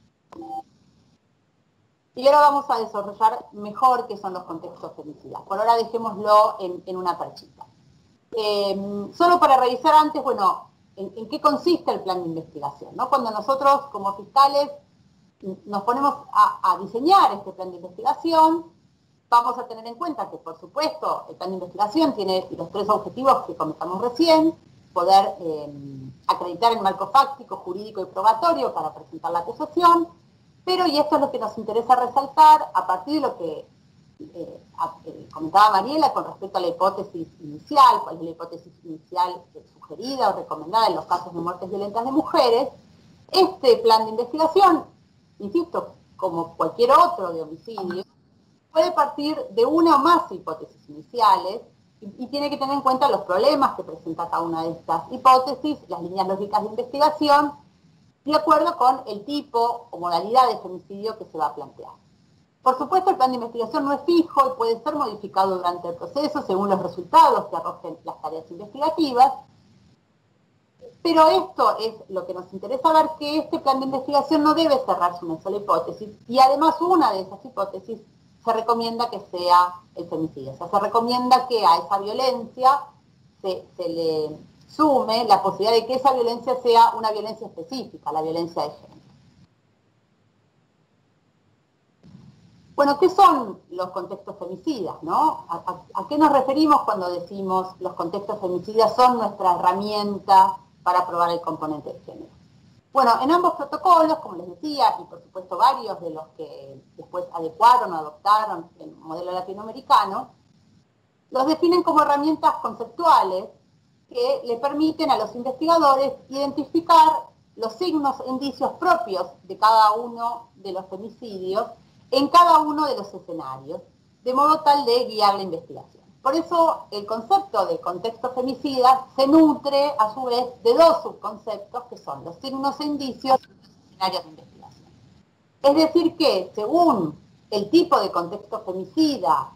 Y ahora vamos a desarrollar mejor qué son los contextos femicidas. Por ahora dejémoslo en una perchita. Solo para revisar antes, bueno, ¿en qué consiste el plan de investigación? ¿No? Cuando nosotros, como fiscales, nos ponemos a diseñar este plan de investigación, vamos a tener en cuenta que, por supuesto, el plan de investigación tiene los tres objetivos que comentamos recién: poder acreditar el marco fáctico, jurídico y probatorio para presentar la acusación, pero, y esto es lo que nos interesa resaltar, a partir de lo que comentaba Mariela con respecto a la hipótesis inicial, cuál es la hipótesis inicial sugerida o recomendada en los casos de muertes violentas de mujeres, este plan de investigación, insisto, como cualquier otro de homicidio, puede partir de una o más hipótesis iniciales y tiene que tener en cuenta los problemas que presenta cada una de estas hipótesis, las líneas lógicas de investigación de acuerdo con el tipo o modalidad de femicidio que se va a plantear. Por supuesto, el plan de investigación no es fijo y puede ser modificado durante el proceso según los resultados que arrojen las tareas investigativas, pero esto es lo que nos interesa ver, que este plan de investigación no debe cerrarse una sola hipótesis, y además una de esas hipótesis se recomienda que sea el femicidio. O sea, se recomienda que a esa violencia se le sume la posibilidad de que esa violencia sea una violencia específica, la violencia de género. Bueno, ¿qué son los contextos femicidas, no? ¿A qué nos referimos cuando decimos los contextos femicidas son nuestra herramienta para probar el componente de género? Bueno, en ambos protocolos, como les decía, y por supuesto varios de los que después adecuaron o adoptaron el modelo latinoamericano, los definen como herramientas conceptuales que le permiten a los investigadores identificar los signos e indicios propios de cada uno de los femicidios en cada uno de los escenarios, de modo tal de guiar la investigación. Por eso el concepto de contexto femicida se nutre a su vez de dos subconceptos que son los signos e indicios y los escenarios de investigación. Es decir que según el tipo de contexto femicida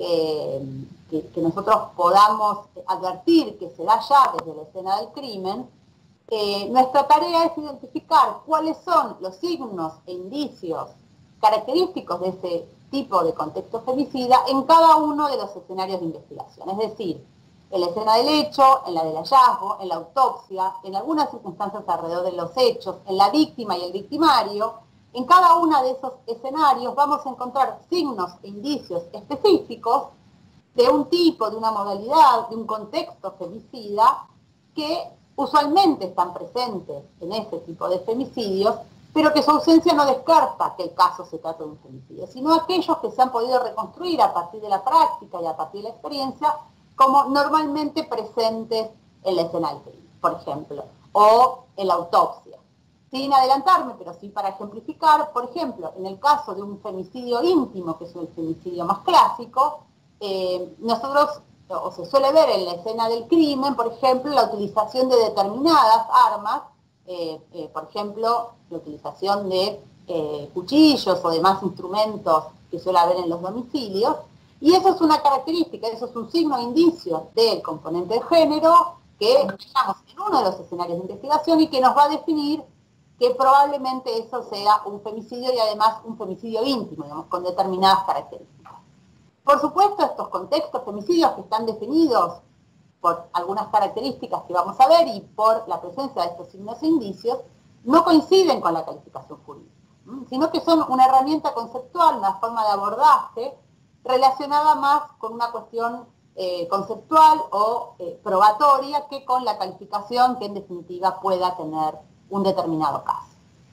que nosotros podamos advertir que se da ya desde la escena del crimen, nuestra tarea es identificar cuáles son los signos e indicios característicos de ese tipo de contexto femicida en cada uno de los escenarios de investigación. Es decir, en la escena del hecho, en la del hallazgo, en la autopsia, en algunas circunstancias alrededor de los hechos, en la víctima y el victimario. En cada uno de esos escenarios vamos a encontrar signos e indicios específicos de un tipo, de una modalidad, de un contexto femicida que usualmente están presentes en ese tipo de femicidios, pero que su ausencia no descarta que el caso se trate de un femicidio, sino aquellos que se han podido reconstruir a partir de la práctica y a partir de la experiencia como normalmente presentes en la escena del crimen, por ejemplo, o en la autopsia. Sin adelantarme, pero sí para ejemplificar, por ejemplo, en el caso de un femicidio íntimo, que es el femicidio más clásico, nosotros, o se suele ver en la escena del crimen, por ejemplo, la utilización de determinadas armas, por ejemplo, la utilización de cuchillos o demás instrumentos que suele haber en los domicilios, y eso es una característica, eso es un signo e indicio del componente de género que estamos en uno de los escenarios de investigación y que nos va a definir que probablemente eso sea un femicidio y además un femicidio íntimo, digamos, con determinadas características. Por supuesto, estos contextos femicidios que están definidos por algunas características que vamos a ver y por la presencia de estos signos e indicios, no coinciden con la calificación jurídica, sino que son una herramienta conceptual, una forma de abordaje relacionada más con una cuestión conceptual o probatoria que con la calificación que en definitiva pueda tener un determinado caso.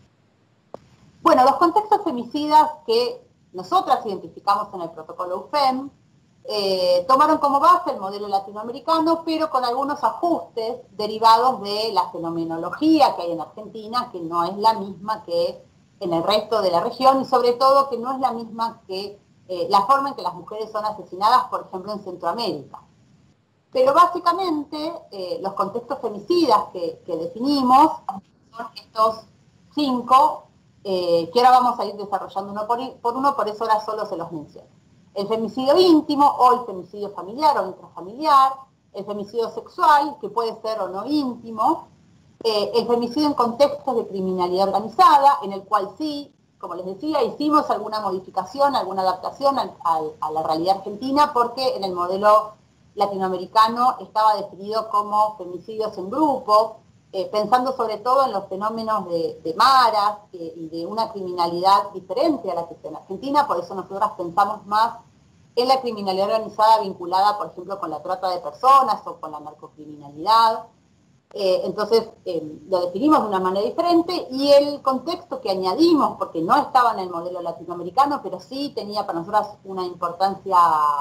Bueno, los contextos femicidas que nosotras identificamos en el protocolo UFEM tomaron como base el modelo latinoamericano, pero con algunos ajustes derivados de la fenomenología que hay en Argentina, que no es la misma que en el resto de la región y sobre todo que no es la misma que la forma en que las mujeres son asesinadas, por ejemplo, en Centroamérica. Pero básicamente los contextos femicidas que definimos son estos 5, que ahora vamos a ir desarrollando uno por uno, por eso ahora solo se los menciono. El femicidio íntimo o el femicidio familiar o intrafamiliar, el femicidio sexual, que puede ser o no íntimo, el femicidio en contextos de criminalidad organizada, en el cual sí, como les decía, hicimos alguna modificación, alguna adaptación a la realidad argentina, porque en el modelo latinoamericano estaba definido como femicidios en grupo, pensando sobre todo en los fenómenos de maras y de una criminalidad diferente a la que está en Argentina. Por eso nosotras pensamos más en la criminalidad organizada vinculada, por ejemplo, con la trata de personas o con la narcocriminalidad. Entonces lo definimos de una manera diferente y el contexto que añadimos, porque no estaba en el modelo latinoamericano, pero sí tenía para nosotras una importancia,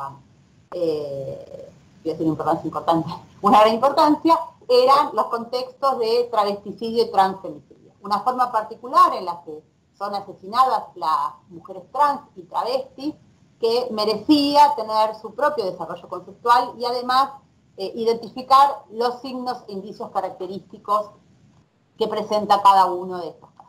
una gran importancia, eran los contextos de travesticidio y transfemicidio. Una forma particular en la que son asesinadas las mujeres trans y travestis, que merecía tener su propio desarrollo conceptual y además identificar los signos e indicios característicos que presenta cada uno de estos casos.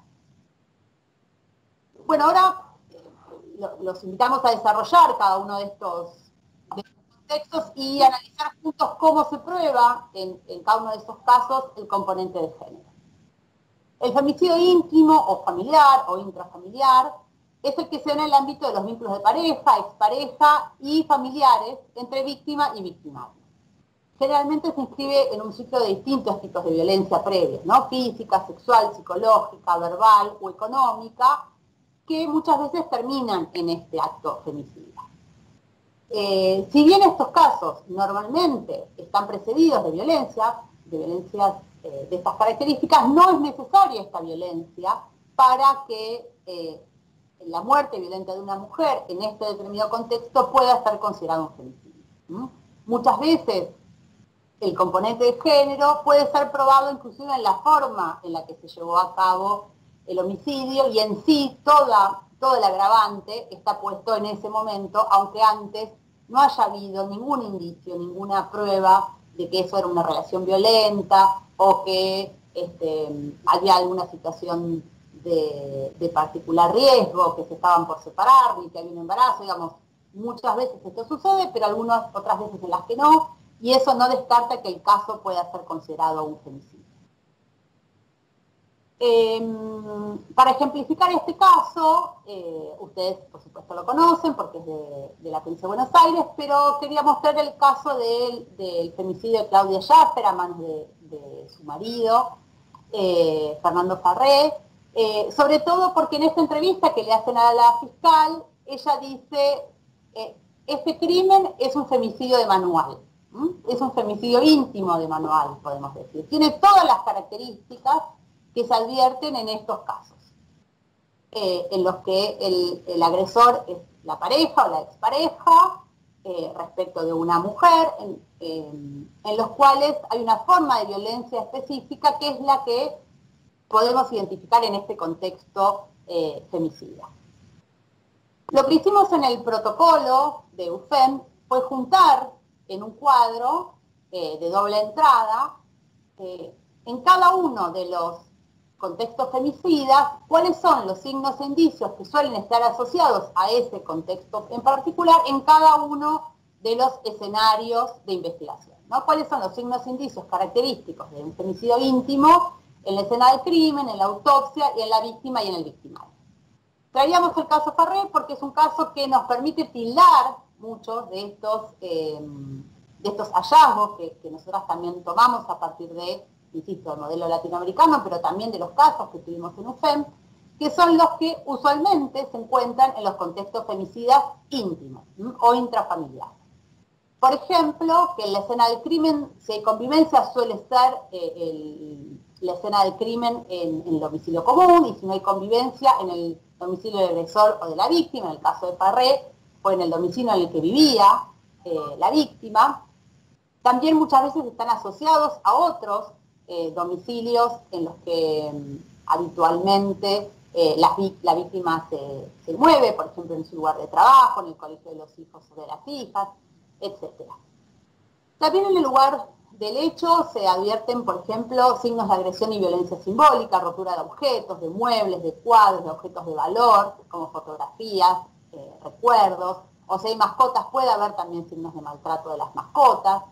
Bueno, ahora los invitamos a desarrollar cada uno de estos contextos y analizar juntos cómo se prueba en cada uno de esos casos el componente de género. El femicidio íntimo o familiar o intrafamiliar es el que se da en el ámbito de los vínculos de pareja, expareja y familiares entre víctima y victimario. Generalmente se inscribe en un ciclo de distintos tipos de violencia previa, ¿no? Física, sexual, psicológica, verbal o económica, que muchas veces terminan en este acto femicida. Si bien estos casos normalmente están precedidos de violencias de estas características, no es necesaria esta violencia para que la muerte violenta de una mujer en este determinado contexto pueda ser considerado un femicidio. Muchas veces el componente de género puede ser probado inclusive en la forma en la que se llevó a cabo el homicidio y en sí todo el agravante está puesto en ese momento, aunque antes no haya habido ningún indicio, ninguna prueba de que eso era una relación violenta o que había alguna situación de particular riesgo, que se estaban por separar, ni que había un embarazo, digamos, muchas veces esto sucede, pero otras veces en las que no, y eso no descarta que el caso pueda ser considerado un femicidio. Para ejemplificar este caso, ustedes por supuesto lo conocen porque es de la provincia de Buenos Aires, pero quería mostrar el caso del femicidio de Claudia Schaffer a manos de su marido, Fernando Farré, sobre todo porque en esta entrevista que le hacen a la fiscal, ella dice, este crimen es un femicidio de manual, es un femicidio íntimo de manual, podemos decir. Tiene todas las características que se advierten en estos casos, en los que el agresor es la pareja o la expareja, respecto de una mujer, en los cuales hay una forma de violencia específica que es la que podemos identificar en este contexto femicida. Lo que hicimos en el protocolo de UFEM fue juntar en un cuadro de doble entrada, en cada uno de los contextos femicidas, cuáles son los signos e indicios que suelen estar asociados a ese contexto en particular en cada uno de los escenarios de investigación, ¿no? Cuáles son los signos e indicios característicos de un femicidio íntimo en la escena del crimen, en la autopsia, y en la víctima y en el victimario. Traíamos el caso Farré porque es un caso que nos permite tildar muchos de estos hallazgos que nosotros también tomamos a partir de, insisto, el modelo latinoamericano, pero también de los casos que tuvimos en UFEM, que son los que usualmente se encuentran en los contextos femicidas íntimos o intrafamiliares. Por ejemplo, que en la escena del crimen, si hay convivencia, suele ser la escena del crimen en el domicilio común, y si no hay convivencia, en el domicilio del agresor o de la víctima, en el caso de Farré, o en el domicilio en el que vivía la víctima. También muchas veces están asociados a otros domicilios en los que habitualmente la víctima se mueve, por ejemplo en su lugar de trabajo, en el colegio de los hijos o de las hijas, etc. También en el lugar del hecho se advierten, por ejemplo, signos de agresión y violencia simbólica, rotura de objetos, de muebles, de cuadros, de objetos de valor, como fotografías, recuerdos, o si hay mascotas puede haber también signos de maltrato de las mascotas.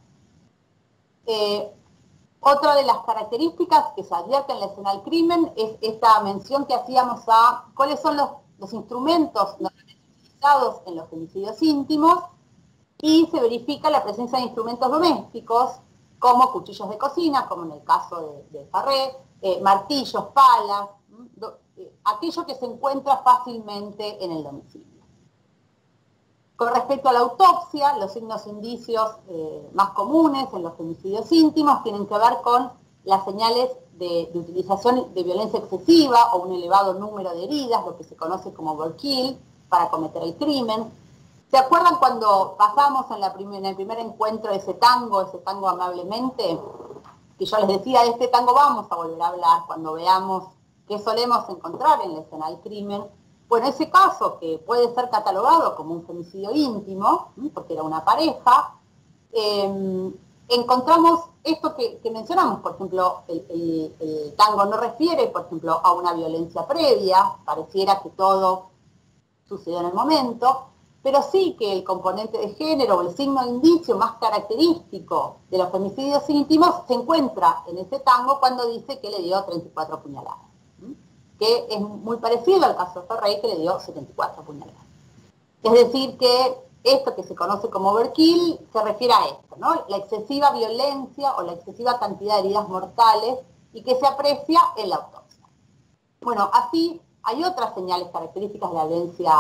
Otra de las características que se advierte en la escena del crimen es esta mención que hacíamos a cuáles son los instrumentos utilizados en los femicidios íntimos, y se verifica la presencia de instrumentos domésticos como cuchillos de cocina, como en el caso de Farré, martillos, palas, aquello que se encuentra fácilmente en el domicilio. Con respecto a la autopsia, los signos e indicios más comunes en los femicidios íntimos tienen que ver con las señales de utilización de violencia excesiva o un elevado número de heridas, lo que se conoce como overkill, para cometer el crimen. ¿Se acuerdan cuando pasamos en el primer encuentro ese tango amablemente? Que yo les decía, de este tango vamos a volver a hablar cuando veamos qué solemos encontrar en la escena del crimen. Bueno, ese caso, que puede ser catalogado como un femicidio íntimo, porque era una pareja, encontramos esto que mencionamos, por ejemplo, el tango no refiere, por ejemplo, a una violencia previa, pareciera que todo sucedió en el momento, pero sí que el componente de género o el signo de indicio más característico de los femicidios íntimos se encuentra en ese tango cuando dice que le dio 34 puñaladas, que es muy parecido al caso de Ferrey, que le dio 74 puñaladas. Es decir, que esto que se conoce como overkill se refiere a esto, ¿no? La excesiva violencia o la excesiva cantidad de heridas mortales y que se aprecia en la autopsia. Bueno, así hay otras señales características de la violencia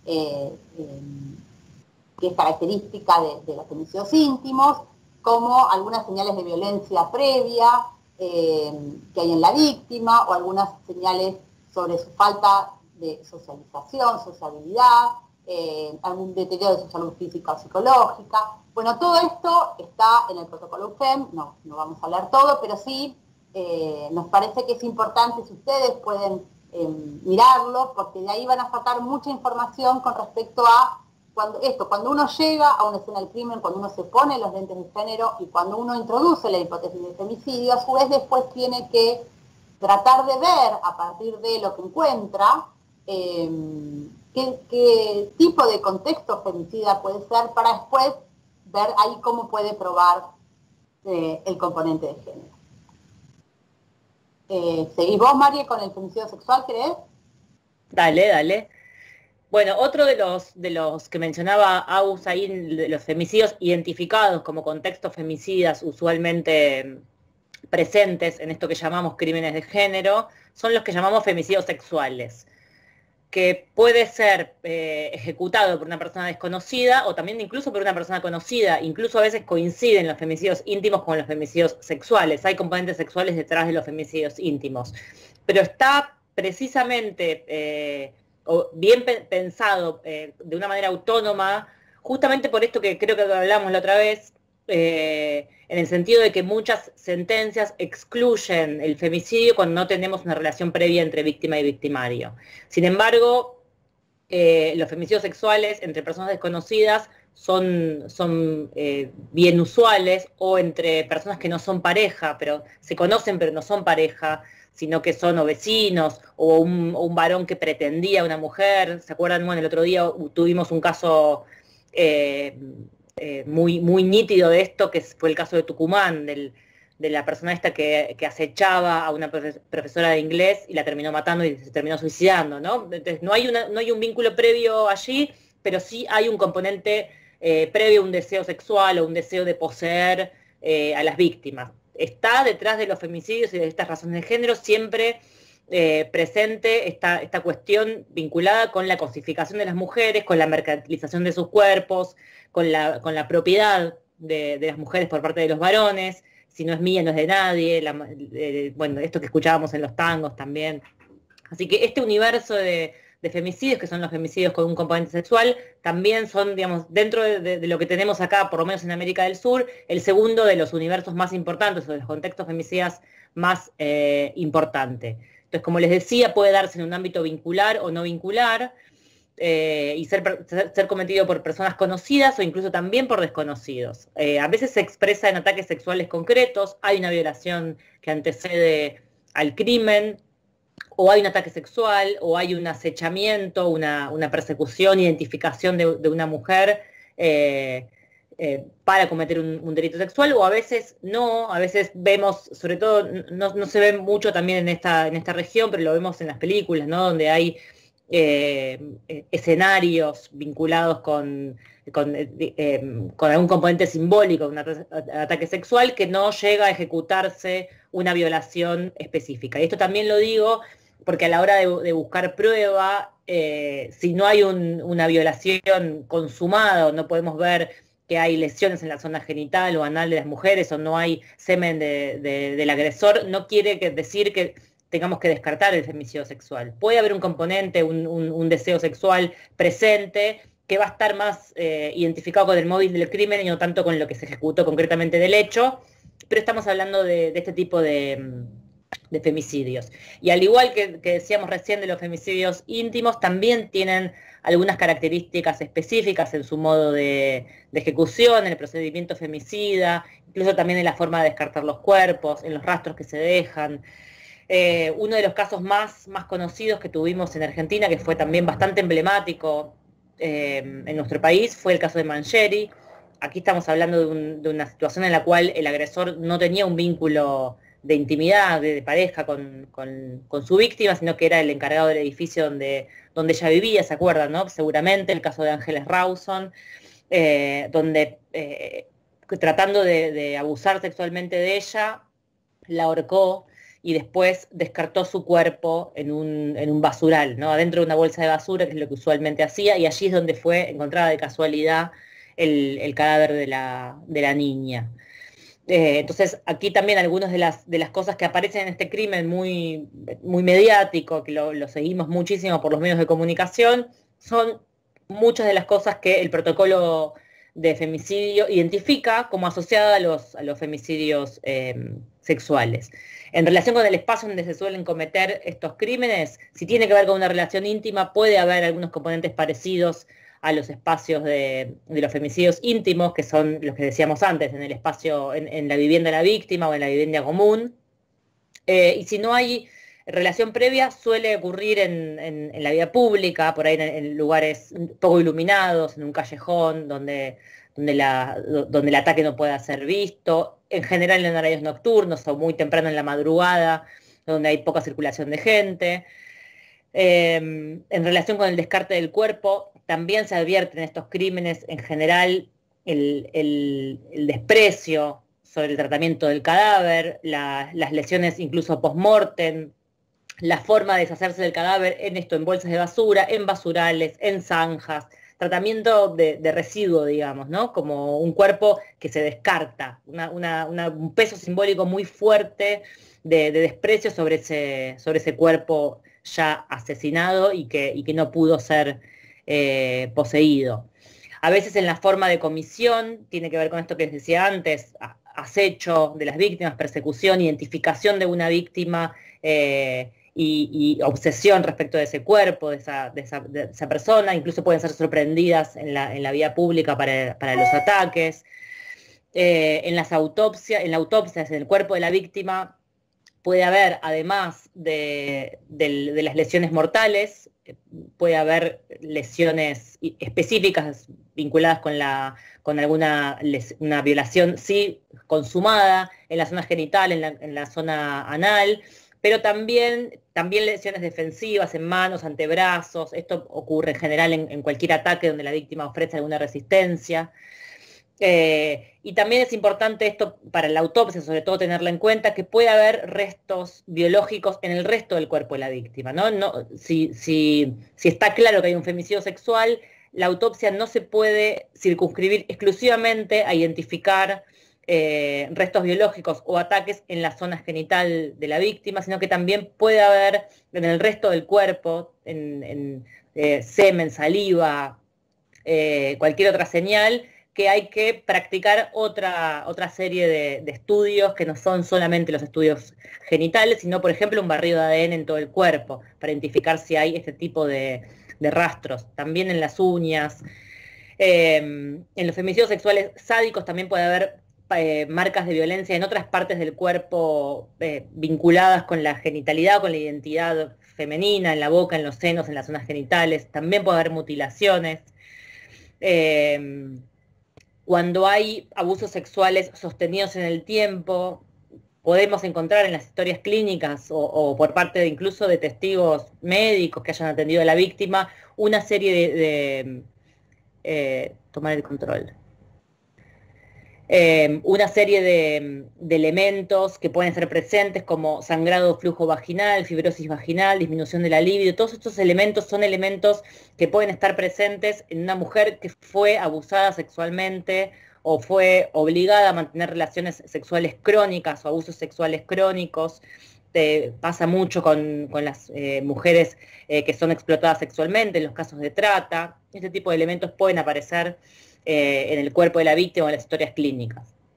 que es característica de los femicidios íntimos, como algunas señales de violencia previa que hay en la víctima, o algunas señales sobre su falta de socialización, sociabilidad, algún deterioro de su salud física o psicológica. Bueno, todo esto está en el protocolo UFEM, no vamos a leer todo, pero sí nos parece que es importante, si ustedes pueden mirarlo, porque de ahí van a sacar mucha información con respecto a cuando uno llega a una escena del crimen, cuando uno se pone los lentes de género y cuando uno introduce la hipótesis de femicidio, a su vez después tiene que tratar de ver a partir de lo que encuentra qué tipo de contexto femicida puede ser para después ver ahí cómo puede probar el componente de género. ¿Seguís vos, María, con el femicidio sexual, crees? Dale. Bueno, otro de los que mencionaba Agus ahí, de los femicidios identificados como contextos femicidas usualmente presentes en esto que llamamos crímenes de género, son los que llamamos femicidios sexuales, que puede ser ejecutado por una persona desconocida o también incluso por una persona conocida. Incluso a veces coinciden los femicidios íntimos con los femicidios sexuales. Hay componentes sexuales detrás de los femicidios íntimos. Pero está precisamente bien pensado de una manera autónoma, justamente por esto que creo que hablamos la otra vez, en el sentido de que muchas sentencias excluyen el femicidio cuando no tenemos una relación previa entre víctima y victimario. Sin embargo, los femicidios sexuales entre personas desconocidas son bien usuales, o entre personas que no son pareja, pero se conocen pero no son pareja, sino que son o vecinos, o un varón que pretendía a una mujer. ¿Se acuerdan? Bueno, el otro día tuvimos un caso muy nítido de esto, que fue el caso de Tucumán, de la persona esta que acechaba a una profesora de inglés y la terminó matando y se terminó suicidando, ¿no? Entonces no hay un vínculo previo allí, pero sí hay un componente previo, un deseo sexual o un deseo de poseer a las víctimas. Está detrás de los femicidios y de estas razones de género siempre presente esta cuestión vinculada con la cosificación de las mujeres, con la mercantilización de sus cuerpos, con la propiedad de las mujeres por parte de los varones. Si no es mía, no es de nadie. Bueno, esto que escuchábamos en los tangos también. Así que este universo de femicidios, que son los femicidios con un componente sexual, también son, digamos, dentro de lo que tenemos acá, por lo menos en América del Sur, el segundo de los universos más importantes, o de los contextos femicidas más importante. Entonces, como les decía, puede darse en un ámbito vincular o no vincular, y ser cometido por personas conocidas o incluso también por desconocidos. A veces se expresa en ataques sexuales concretos, hay una violación que antecede al crimen, o hay un ataque sexual, o hay un acechamiento, una persecución, identificación de una mujer para cometer un delito sexual, o a veces no. A veces vemos, sobre todo, no se ve mucho también en esta región, pero lo vemos en las películas, ¿no? Donde hay escenarios vinculados con algún componente simbólico, un ataque sexual, que no llega a ejecutarse una violación específica. Y esto también lo digo porque a la hora de buscar prueba, si no hay una violación consumada, o no podemos ver que hay lesiones en la zona genital o anal de las mujeres, o no hay semen del agresor, no quiere decir que tengamos que descartar el femicidio sexual. Puede haber un componente, un deseo sexual presente, que va a estar más identificado con el móvil del crimen y no tanto con lo que se ejecutó concretamente del hecho, pero estamos hablando de este tipo de de femicidios. Y al igual que decíamos recién de los femicidios íntimos, también tienen algunas características específicas en su modo de ejecución, en el procedimiento femicida, incluso también en la forma de descartar los cuerpos, en los rastros que se dejan. Uno de los casos más conocidos que tuvimos en Argentina, que fue también bastante emblemático en nuestro país, fue el caso de Mangieri. Aquí estamos hablando de una situación en la cual el agresor no tenía un vínculo de intimidad, de pareja con su víctima, sino que era el encargado del edificio donde ella vivía, ¿se acuerdan, no? Seguramente, el caso de Ángeles Rawson, donde tratando de abusar sexualmente de ella, la ahorcó y después descartó su cuerpo en un basural, ¿no? Adentro de una bolsa de basura, que es lo que usualmente hacía, y allí es donde fue encontrada de casualidad el cadáver de la niña. Entonces, aquí también algunas de las cosas que aparecen en este crimen muy mediático, que lo seguimos muchísimo por los medios de comunicación, son muchas de las cosas que el protocolo de femicidio identifica como asociada a los femicidios sexuales. En relación con el espacio donde se suelen cometer estos crímenes, si tiene que ver con una relación íntima, puede haber algunos componentes parecidos a los espacios de los femicidios íntimos, que son los que decíamos antes, en el espacio, en la vivienda de la víctima o en la vivienda común. Y si no hay relación previa, suele ocurrir en la vía pública, por ahí en lugares poco iluminados, en un callejón donde el ataque no pueda ser visto, en general en horarios nocturnos o muy temprano en la madrugada, donde hay poca circulación de gente. En relación con el descarte del cuerpo, también se advierten estos crímenes en general el desprecio sobre el tratamiento del cadáver, las lesiones incluso post-mortem, la forma de deshacerse del cadáver en bolsas de basura, en basurales, en zanjas, tratamiento de residuo, digamos, ¿no? Como un cuerpo que se descarta, un peso simbólico muy fuerte de desprecio sobre ese cuerpo ya asesinado y que no pudo ser poseído. A veces en la forma de comisión, tiene que ver con esto que les decía antes, acecho de las víctimas, persecución, identificación de una víctima y obsesión respecto de ese cuerpo, de esa persona, incluso pueden ser sorprendidas en la vía pública para los ataques. En la autopsias, en el cuerpo de la víctima, puede haber, además de las lesiones mortales, puede haber lesiones específicas vinculadas con alguna una violación, sí, consumada en la zona genital, en la zona anal, pero también lesiones defensivas en manos, antebrazos. Esto ocurre en general en cualquier ataque donde la víctima ofrece alguna resistencia. Y también es importante esto para la autopsia, sobre todo tenerla en cuenta, que puede haber restos biológicos en el resto del cuerpo de la víctima, ¿no? Si está claro que hay un femicidio sexual, la autopsia no se puede circunscribir exclusivamente a identificar restos biológicos o ataques en la zona genital de la víctima, sino que también puede haber en el resto del cuerpo, en semen, saliva, cualquier otra señal, que hay que practicar otra serie de estudios que no son solamente los estudios genitales, sino, por ejemplo, un barrido de ADN en todo el cuerpo, para identificar si hay este tipo de rastros. También en las uñas. En los femicidios sexuales sádicos también puede haber marcas de violencia en otras partes del cuerpo vinculadas con la genitalidad, con la identidad femenina, en la boca, en los senos, en las zonas genitales. También puede haber mutilaciones. Cuando hay abusos sexuales sostenidos en el tiempo, podemos encontrar en las historias clínicas o por parte incluso de testigos médicos que hayan atendido a la víctima una serie tomar el control. Una serie de elementos que pueden ser presentes como sangrado, flujo vaginal, fibrosis vaginal, disminución de la libido. Todos estos elementos son elementos que pueden estar presentes en una mujer que fue abusada sexualmente o fue obligada a mantener relaciones sexuales crónicas o abusos sexuales crónicos. Pasa mucho con las mujeres que son explotadas sexualmente, en los casos de trata. Este tipo de elementos pueden aparecer en el cuerpo de la víctima o en las historias clínicas.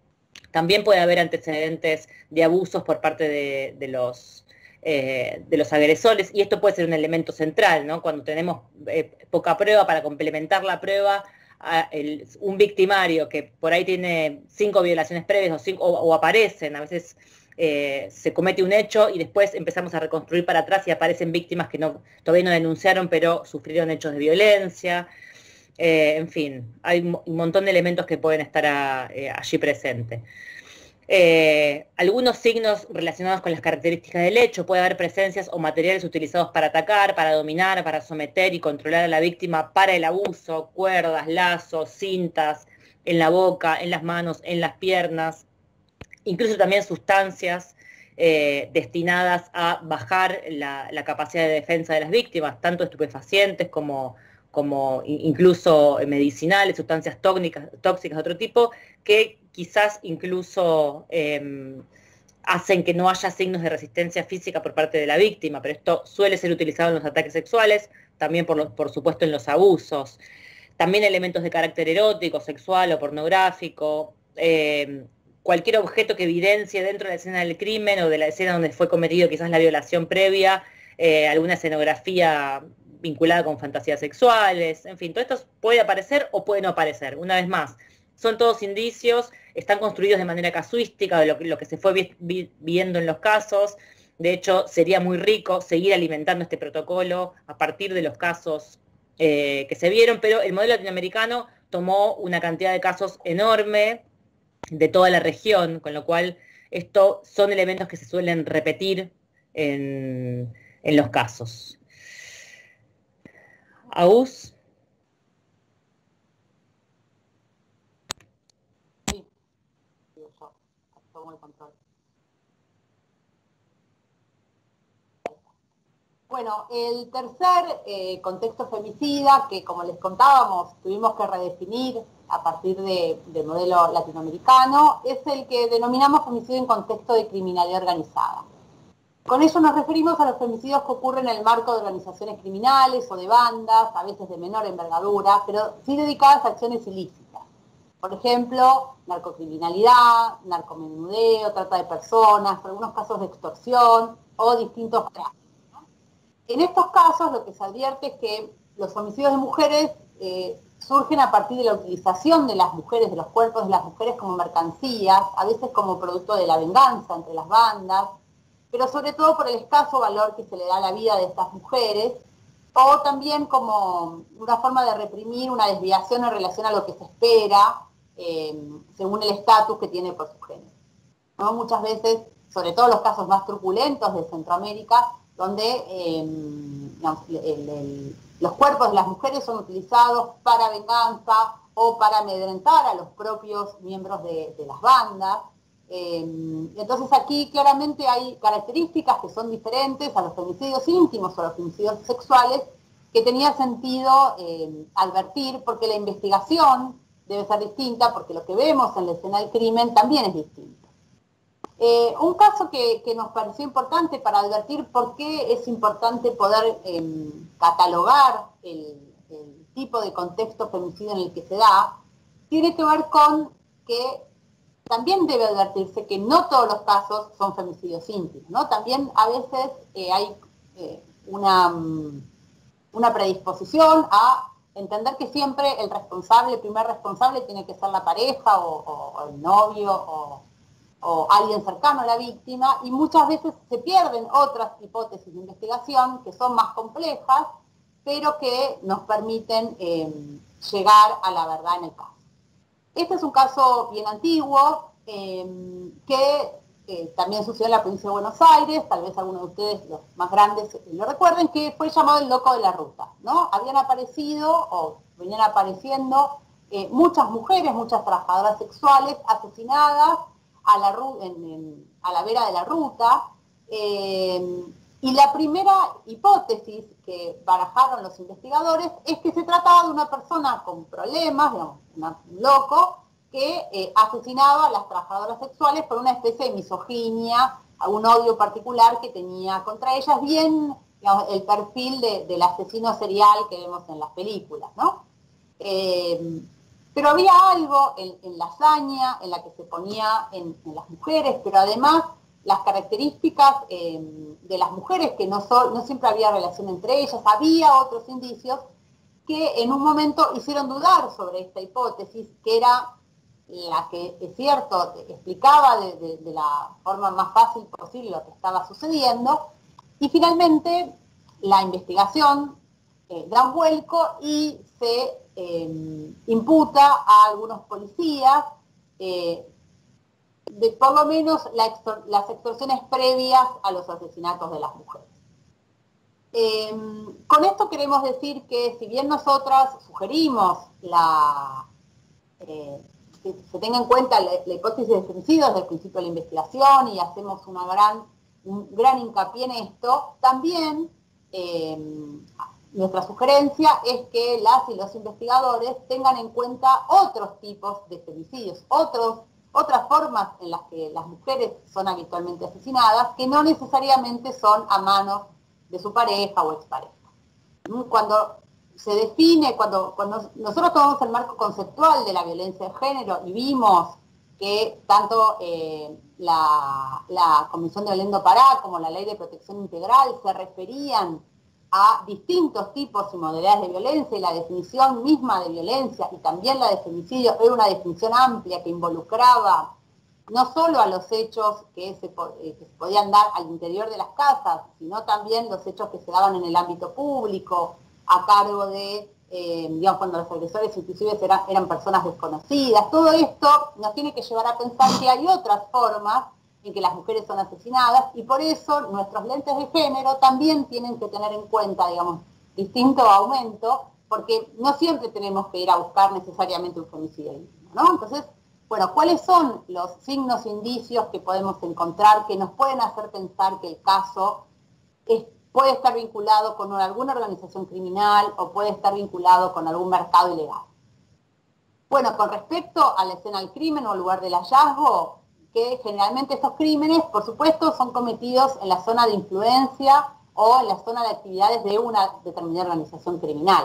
también puede haber antecedentes de abusos por parte de los agresores, y esto puede ser un elemento central, ¿no? Cuando tenemos poca prueba, para complementar la prueba, un victimario que por ahí tiene 5 violaciones previas o aparecen, a veces se comete un hecho y después empezamos a reconstruir para atrás y aparecen víctimas que todavía no denunciaron, pero sufrieron hechos de violencia. En fin, hay un montón de elementos que pueden estar allí presentes. Algunos signos relacionados con las características del hecho: puede haber presencias o materiales utilizados para atacar, para dominar, para someter y controlar a la víctima para el abuso, cuerdas, lazos, cintas, en la boca, en las manos, en las piernas, incluso también sustancias destinadas a bajar la capacidad de defensa de las víctimas, tanto estupefacientes como incluso medicinales, sustancias tóxicas de otro tipo, que quizás incluso hacen que no haya signos de resistencia física por parte de la víctima, pero esto suele ser utilizado en los ataques sexuales, también por supuesto en los abusos. También elementos de carácter erótico, sexual o pornográfico, cualquier objeto que evidencie dentro de la escena del crimen o de la escena donde fue cometido quizás la violación previa, alguna escenografía vinculada con fantasías sexuales, en fin, todo esto puede aparecer o puede no aparecer. Una vez más, son todos indicios, están construidos de manera casuística de lo que se fue viendo en los casos. De hecho, sería muy rico seguir alimentando este protocolo a partir de los casos que se vieron, pero el modelo latinoamericano tomó una cantidad de casos enorme de toda la región, con lo cual estos son elementos que se suelen repetir en los casos. ¿Aus? Sí, yo tomo el control. Bueno, el tercer contexto femicida, que como les contábamos, tuvimos que redefinir a partir del modelo latinoamericano, es el que denominamos femicidio en contexto de criminalidad organizada. Con ello nos referimos a los femicidios que ocurren en el marco de organizaciones criminales o de bandas, a veces de menor envergadura, pero sí dedicadas a acciones ilícitas. Por ejemplo, narcocriminalidad, narcomenudeo, trata de personas, algunos casos de extorsión o distintos tráficos. En estos casos lo que se advierte es que los homicidios de mujeres surgen a partir de la utilización de las mujeres, de los cuerpos de las mujeres como mercancías, a veces como producto de la venganza entre las bandas, pero sobre todo por el escaso valor que se le da a la vida de estas mujeres, o también como una forma de reprimir una desviación en relación a lo que se espera, según el estatus que tiene por su género, ¿no? Muchas veces, sobre todo los casos más truculentos de Centroamérica, donde los cuerpos de las mujeres son utilizados para venganza o para amedrentar a los propios miembros de las bandas. Entonces aquí claramente hay características que son diferentes a los femicidios íntimos o a los femicidios sexuales, que tenía sentido advertir, porque la investigación debe ser distinta, porque lo que vemos en la escena del crimen también es distinto. Un caso que nos pareció importante para advertir por qué es importante poder catalogar el tipo de contexto femicidio en el que se da, tiene que ver con que también debe advertirse que no todos los casos son femicidios íntimos, ¿no? También a veces hay una predisposición a entender que siempre el primer responsable tiene que ser la pareja o el novio o alguien cercano a la víctima, y muchas veces se pierden otras hipótesis de investigación que son más complejas, pero que nos permiten llegar a la verdad en el caso. Este es un caso bien antiguo, que también sucedió en la provincia de Buenos Aires, tal vez algunos de ustedes, los más grandes, lo recuerden, que fue llamado el loco de la ruta, ¿no? Habían aparecido, o venían apareciendo, muchas mujeres, muchas trabajadoras sexuales asesinadas a la vera de la ruta, y la primera hipótesis que barajaron los investigadores es que se trataba de una persona con problemas, digamos, un loco, que asesinaba a las trabajadoras sexuales por una especie de misoginia, un odio particular que tenía contra ellas, bien, digamos, el perfil del asesino serial que vemos en las películas, ¿no? Pero había algo en la hazaña, en la que se ponía en las mujeres, pero además las características de las mujeres, que no siempre había relación entre ellas, había otros indicios que en un momento hicieron dudar sobre esta hipótesis, que era la que, es cierto, explicaba de la forma más fácil posible lo que estaba sucediendo, y finalmente la investigación da un vuelco y se imputa a algunos policías de por lo menos las extorsiones previas a los asesinatos de las mujeres. Con esto queremos decir que si bien nosotras sugerimos que se tenga en cuenta la hipótesis de femicidio desde el principio de la investigación y hacemos un gran hincapié en esto, también nuestra sugerencia es que las y los investigadores tengan en cuenta otros tipos de femicidios, otras formas en las que las mujeres son habitualmente asesinadas, que no necesariamente son a manos de su pareja o expareja. Cuando se define, cuando nosotros tomamos el marco conceptual de la violencia de género y vimos que tanto la Convención de Belén do Pará como la Ley de Protección Integral se referían a distintos tipos y modalidades de violencia, y la definición misma de violencia y también la de femicidio era una definición amplia que involucraba no solo a los hechos que se podían dar al interior de las casas, sino también los hechos que se daban en el ámbito público, a cargo de, digamos, cuando los agresores inclusive eran personas desconocidas. Todo esto nos tiene que llevar a pensar que hay otras formas en que las mujeres son asesinadas, y por eso nuestros lentes de género también tienen que tener en cuenta, digamos, distinto aumento, porque no siempre tenemos que ir a buscar necesariamente un femicidio, ¿no? Entonces, bueno, ¿cuáles son los signos e indicios que podemos encontrar que nos pueden hacer pensar que el caso puede estar vinculado con alguna organización criminal o puede estar vinculado con algún mercado ilegal? Bueno, con respecto a la escena del crimen o al lugar del hallazgo, que generalmente estos crímenes, por supuesto, son cometidos en la zona de influencia o en la zona de actividades de una determinada organización criminal.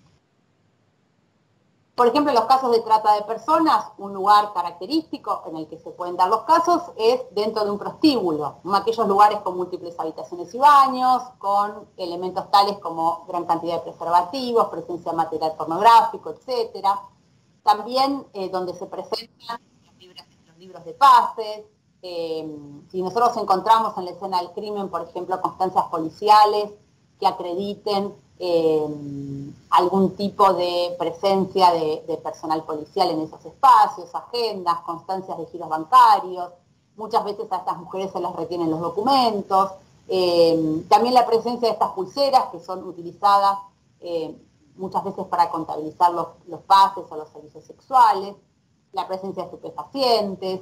Por ejemplo, en los casos de trata de personas, un lugar característico en el que se pueden dar los casos es dentro de un prostíbulo, aquellos lugares con múltiples habitaciones y baños, con elementos tales como gran cantidad de preservativos, presencia de material pornográfico, etc. También donde se presentan los libros de pases. Si nosotros encontramos en la escena del crimen, por ejemplo, constancias policiales que acrediten algún tipo de presencia de personal policial en esos espacios, agendas, constancias de giros bancarios, muchas veces a estas mujeres se les retienen los documentos, también la presencia de estas pulseras que son utilizadas muchas veces para contabilizar los pases o los servicios sexuales, la presencia de estupefacientes.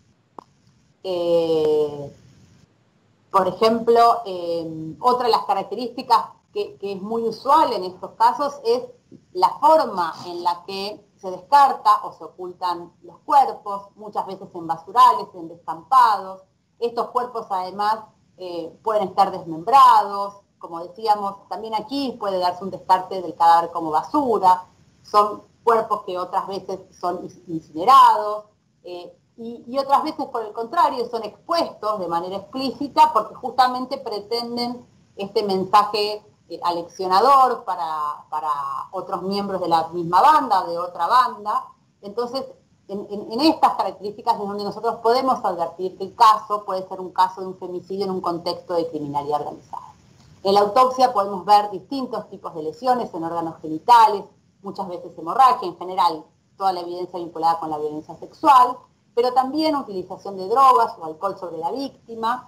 Por ejemplo, otra de las características que es muy usual en estos casos es la forma en la que se descarta o se ocultan los cuerpos, muchas veces en basurales, en descampados. Estos cuerpos además pueden estar desmembrados, como decíamos, también aquí puede darse un descarte del cadáver como basura, son cuerpos que otras veces son incinerados, y otras veces, por el contrario, son expuestos de manera explícita porque justamente pretenden este mensaje aleccionador para otros miembros de la misma banda, de otra banda. Entonces, en estas características es donde nosotros podemos advertir que el caso puede ser un caso de un femicidio en un contexto de criminalidad organizada. En la autopsia podemos ver distintos tipos de lesiones en órganos genitales, muchas veces hemorragia, en general toda la evidencia vinculada con la violencia sexual, pero también utilización de drogas o alcohol sobre la víctima,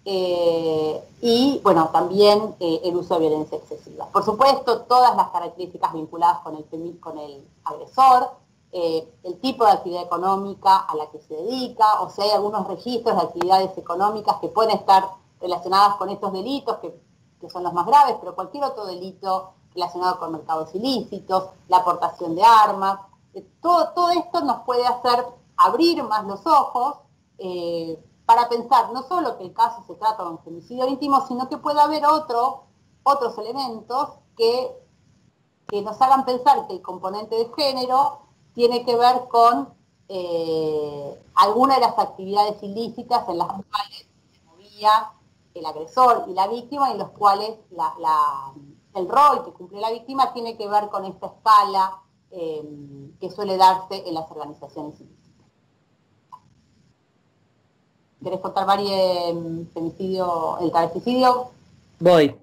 y bueno, también el uso de violencia excesiva. Por supuesto, todas las características vinculadas con el agresor, el tipo de actividad económica a la que se dedica, o sea, hay algunos registros de actividades económicas que pueden estar relacionadas con estos delitos, que son los más graves, pero cualquier otro delito relacionado con mercados ilícitos, la aportación de armas, todo esto nos puede hacer abrir más los ojos para pensar no solo que el caso se trata de un femicidio íntimo, sino que puede haber otros elementos que nos hagan pensar que el componente de género tiene que ver con algunas de las actividades ilícitas en las cuales se movía el agresor y la víctima, en los cuales el rol que cumple la víctima tiene que ver con esta escala que suele darse en las organizaciones ilícitas. ¿Querés contar, Mari, el travesticidio? Voy.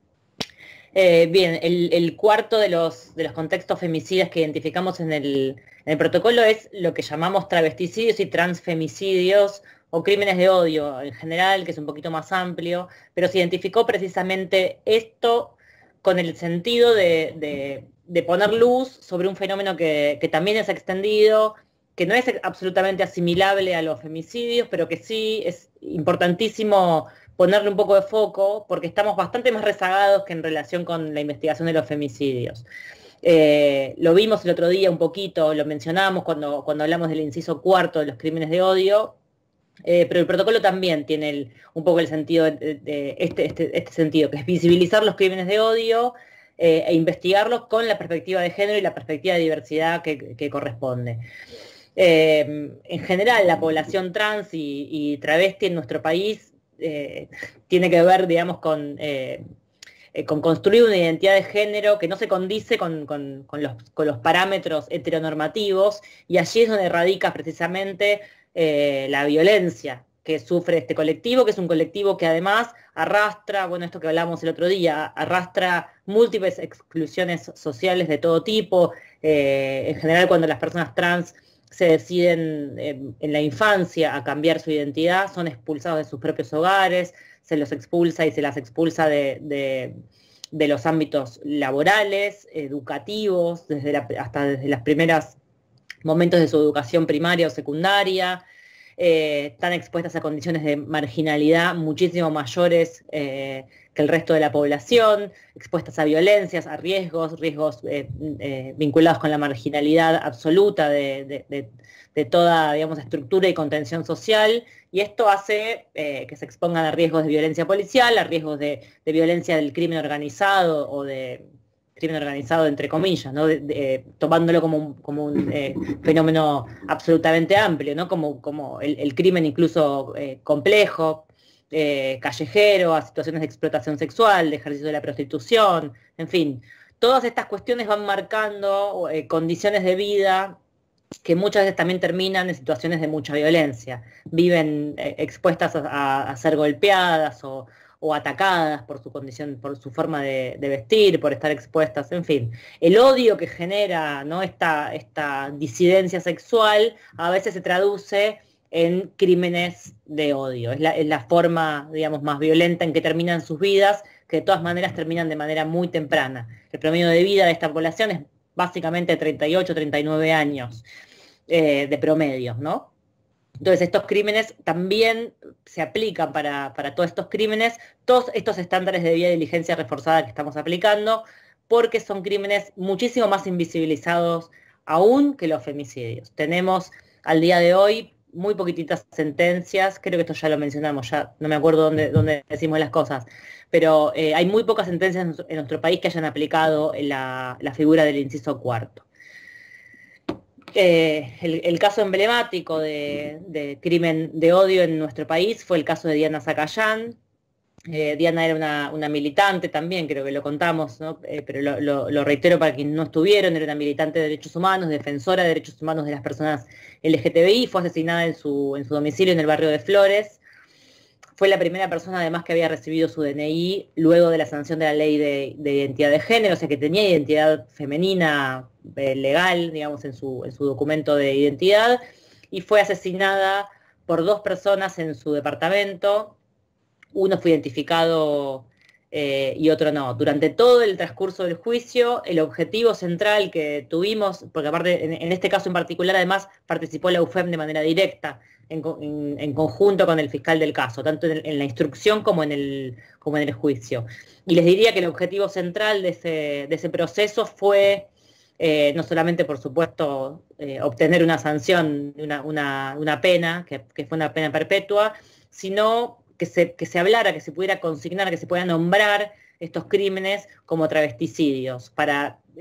Bien, el cuarto de los contextos femicidas que identificamos en el protocolo es lo que llamamos travesticidios y transfemicidios o crímenes de odio en general, que es un poquito más amplio, pero se identificó precisamente esto con el sentido de poner luz sobre un fenómeno que también es extendido, que no es absolutamente asimilable a los femicidios, pero que sí es importantísimo ponerle un poco de foco, porque estamos bastante más rezagados que en relación con la investigación de los femicidios. Lo vimos el otro día un poquito, lo mencionamos cuando hablamos del inciso cuarto de los crímenes de odio, pero el protocolo también tiene un poco el sentido de este sentido, que es visibilizar los crímenes de odio e investigarlos con la perspectiva de género y la perspectiva de diversidad que corresponde. En general, la población trans y travesti en nuestro país tiene que ver, digamos, con construir una identidad de género que no se condice con los parámetros heteronormativos, y allí es donde radica precisamente la violencia que sufre este colectivo, que es un colectivo que además arrastra, bueno, esto que hablamos el otro día, arrastra múltiples exclusiones sociales de todo tipo. En general, cuando las personas trans se deciden en la infancia a cambiar su identidad, son expulsados de sus propios hogares, se los expulsa y se las expulsa de los ámbitos laborales, educativos, hasta desde los primeros momentos de su educación primaria o secundaria. Están expuestas a condiciones de marginalidad muchísimo mayores que el resto de la población, expuestas a violencias, a riesgos vinculados con la marginalidad absoluta de toda, digamos, estructura y contención social, y esto hace que se expongan a riesgos de violencia policial, a riesgos de violencia del crimen organizado o de crimen organizado entre comillas, ¿no? Tomándolo como un fenómeno absolutamente amplio, ¿no? Como el crimen incluso complejo, callejero, a situaciones de explotación sexual, de ejercicio de la prostitución, en fin. Todas estas cuestiones van marcando condiciones de vida que muchas veces también terminan en situaciones de mucha violencia. Viven expuestas a ser golpeadas o atacadas por su condición, por su forma de vestir, por estar expuestas, en fin. El odio que genera, ¿no?, esta disidencia sexual a veces se traduce en crímenes de odio. Es la forma, digamos, más violenta en que terminan sus vidas, que de todas maneras terminan de manera muy temprana. El promedio de vida de esta población es básicamente 38, 39 años de promedio, ¿no? Entonces estos crímenes también se aplican para todos estos crímenes, todos estos estándares de debida diligencia reforzada que estamos aplicando, porque son crímenes muchísimo más invisibilizados aún que los femicidios. Tenemos al día de hoy muy poquititas sentencias, creo que esto ya lo mencionamos, ya no me acuerdo dónde decimos las cosas, pero hay muy pocas sentencias en nuestro país que hayan aplicado la figura del inciso cuarto. El caso emblemático de crimen de odio en nuestro país fue el caso de Diana Zacayán. Diana era una militante también, creo que lo contamos, ¿no? Pero lo reitero para quienes no estuvieron, era una militante de derechos humanos, defensora de derechos humanos de las personas LGTBI, fue asesinada en su domicilio en el barrio de Flores. Fue la primera persona además que había recibido su DNI luego de la sanción de la ley de identidad de género, o sea que tenía identidad femenina legal, digamos, en su documento de identidad, y fue asesinada por 2 personas en su departamento. Uno fue identificado y otro no. Durante todo el transcurso del juicio, el objetivo central que tuvimos, porque aparte en este caso en particular además participó la UFEM de manera directa, en conjunto con el fiscal del caso, tanto en la instrucción como en el juicio. Y les diría que el objetivo central de ese proceso fue no solamente, por supuesto, obtener una sanción, una pena, que fue una pena perpetua, sino que se hablara, que se pudiera consignar, que se pueda nombrar estos crímenes como travesticidios, para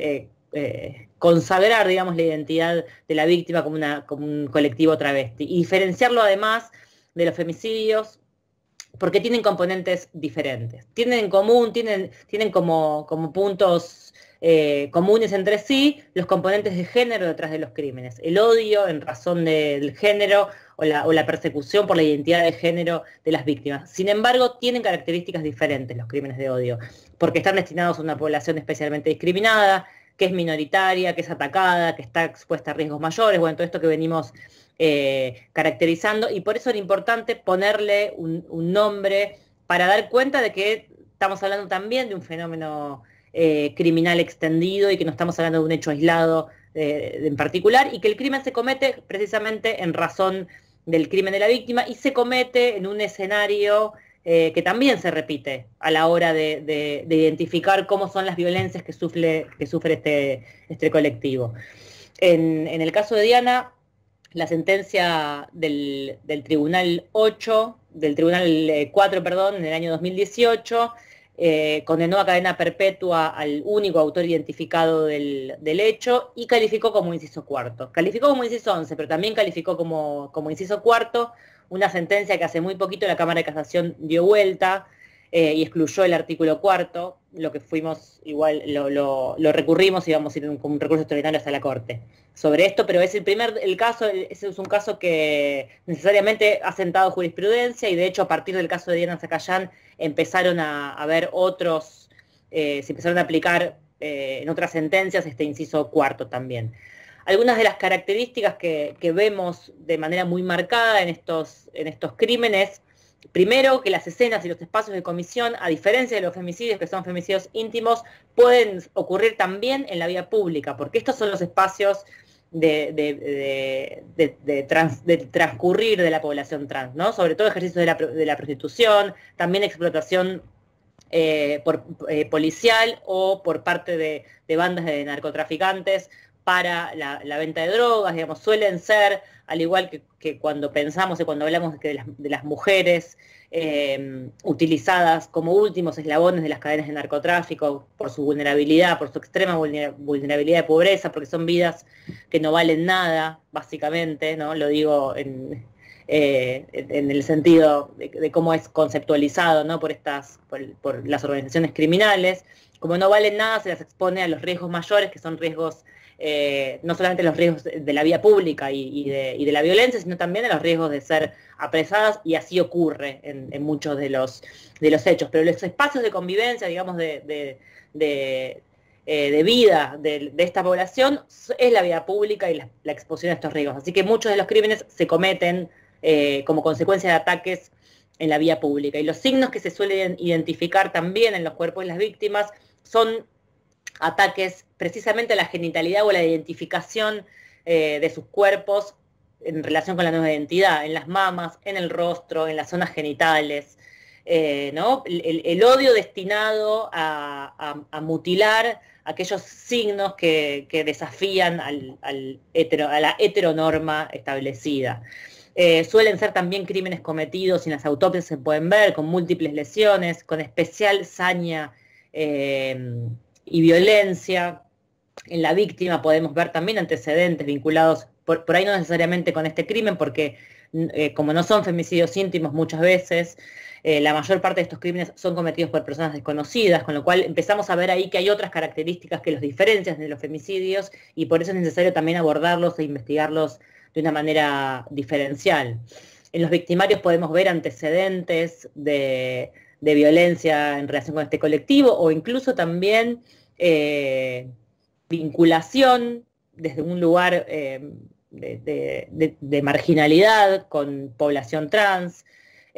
consagrar, digamos, la identidad de la víctima como un colectivo travesti. Y diferenciarlo además de los femicidios, porque tienen componentes diferentes. Tienen en común, tienen como puntos comunes entre sí los componentes de género detrás de los crímenes. El odio en razón del género o la persecución por la identidad de género de las víctimas. Sin embargo, tienen características diferentes los crímenes de odio, porque están destinados a una población especialmente discriminada, que es minoritaria, que es atacada, que está expuesta a riesgos mayores, bueno, todo esto que venimos caracterizando, y por eso era importante ponerle un nombre para dar cuenta de que estamos hablando también de un fenómeno criminal extendido y que no estamos hablando de un hecho aislado en particular, y que el crimen se comete precisamente en razón del crimen de la víctima y se comete en un escenario que también se repite a la hora de identificar cómo son las violencias que sufre este colectivo. En el caso de Diana, la sentencia del Tribunal 4, perdón, en el año 2018, condenó a cadena perpetua al único autor identificado del hecho y calificó como inciso cuarto. Calificó como inciso 11, pero también calificó como inciso cuarto una sentencia que hace muy poquito la Cámara de Casación dio vuelta y excluyó el artículo cuarto, lo que fuimos igual, lo recurrimos y vamos a ir con un recurso extraordinario hasta la Corte sobre esto, pero es el caso, ese es un caso que necesariamente ha sentado jurisprudencia y de hecho a partir del caso de Diana Zacayán empezaron a ver otros, se empezaron a aplicar en otras sentencias este inciso cuarto también. Algunas de las características que vemos de manera muy marcada en estos crímenes, primero, que las escenas y los espacios de comisión, a diferencia de los femicidios, que son femicidios íntimos, pueden ocurrir también en la vía pública, porque estos son los espacios de transcurrir de la población trans, ¿no? Sobre todo ejercicio de la prostitución, también explotación policial o por parte de bandas de narcotraficantes para la venta de drogas, digamos, suelen ser, al igual que cuando pensamos y cuando hablamos de las mujeres utilizadas como últimos eslabones de las cadenas de narcotráfico por su vulnerabilidad, por su extrema vulnerabilidad de pobreza, porque son vidas que no valen nada, básicamente, ¿no? Lo digo en el sentido de cómo es conceptualizado, ¿no? por las organizaciones criminales. Como no valen nada, se las expone a los riesgos mayores, que son riesgos no solamente los riesgos de la vía pública y de la violencia, sino también de los riesgos de ser apresadas, y así ocurre en muchos de los hechos. Pero los espacios de convivencia, digamos, de vida de esta población es la vía pública y la exposición a estos riesgos. Así que muchos de los crímenes se cometen como consecuencia de ataques en la vía pública. Y los signos que se suelen identificar también en los cuerpos de las víctimas son ataques precisamente a la genitalidad o a la identificación de sus cuerpos en relación con la nueva identidad, en las mamas, en el rostro, en las zonas genitales, ¿no? El odio destinado a mutilar aquellos signos que desafían a la heteronorma establecida. Suelen ser también crímenes cometidos, y en las autopsias se pueden ver, con múltiples lesiones, con especial saña y violencia. En la víctima podemos ver también antecedentes vinculados, por ahí no necesariamente con este crimen, porque como no son femicidios íntimos muchas veces, la mayor parte de estos crímenes son cometidos por personas desconocidas, con lo cual empezamos a ver ahí que hay otras características que los diferencian de los femicidios, y por eso es necesario también abordarlos e investigarlos de una manera diferencial. En los victimarios podemos ver antecedentes de violencia en relación con este colectivo, o incluso también vinculación desde un lugar de marginalidad con población trans,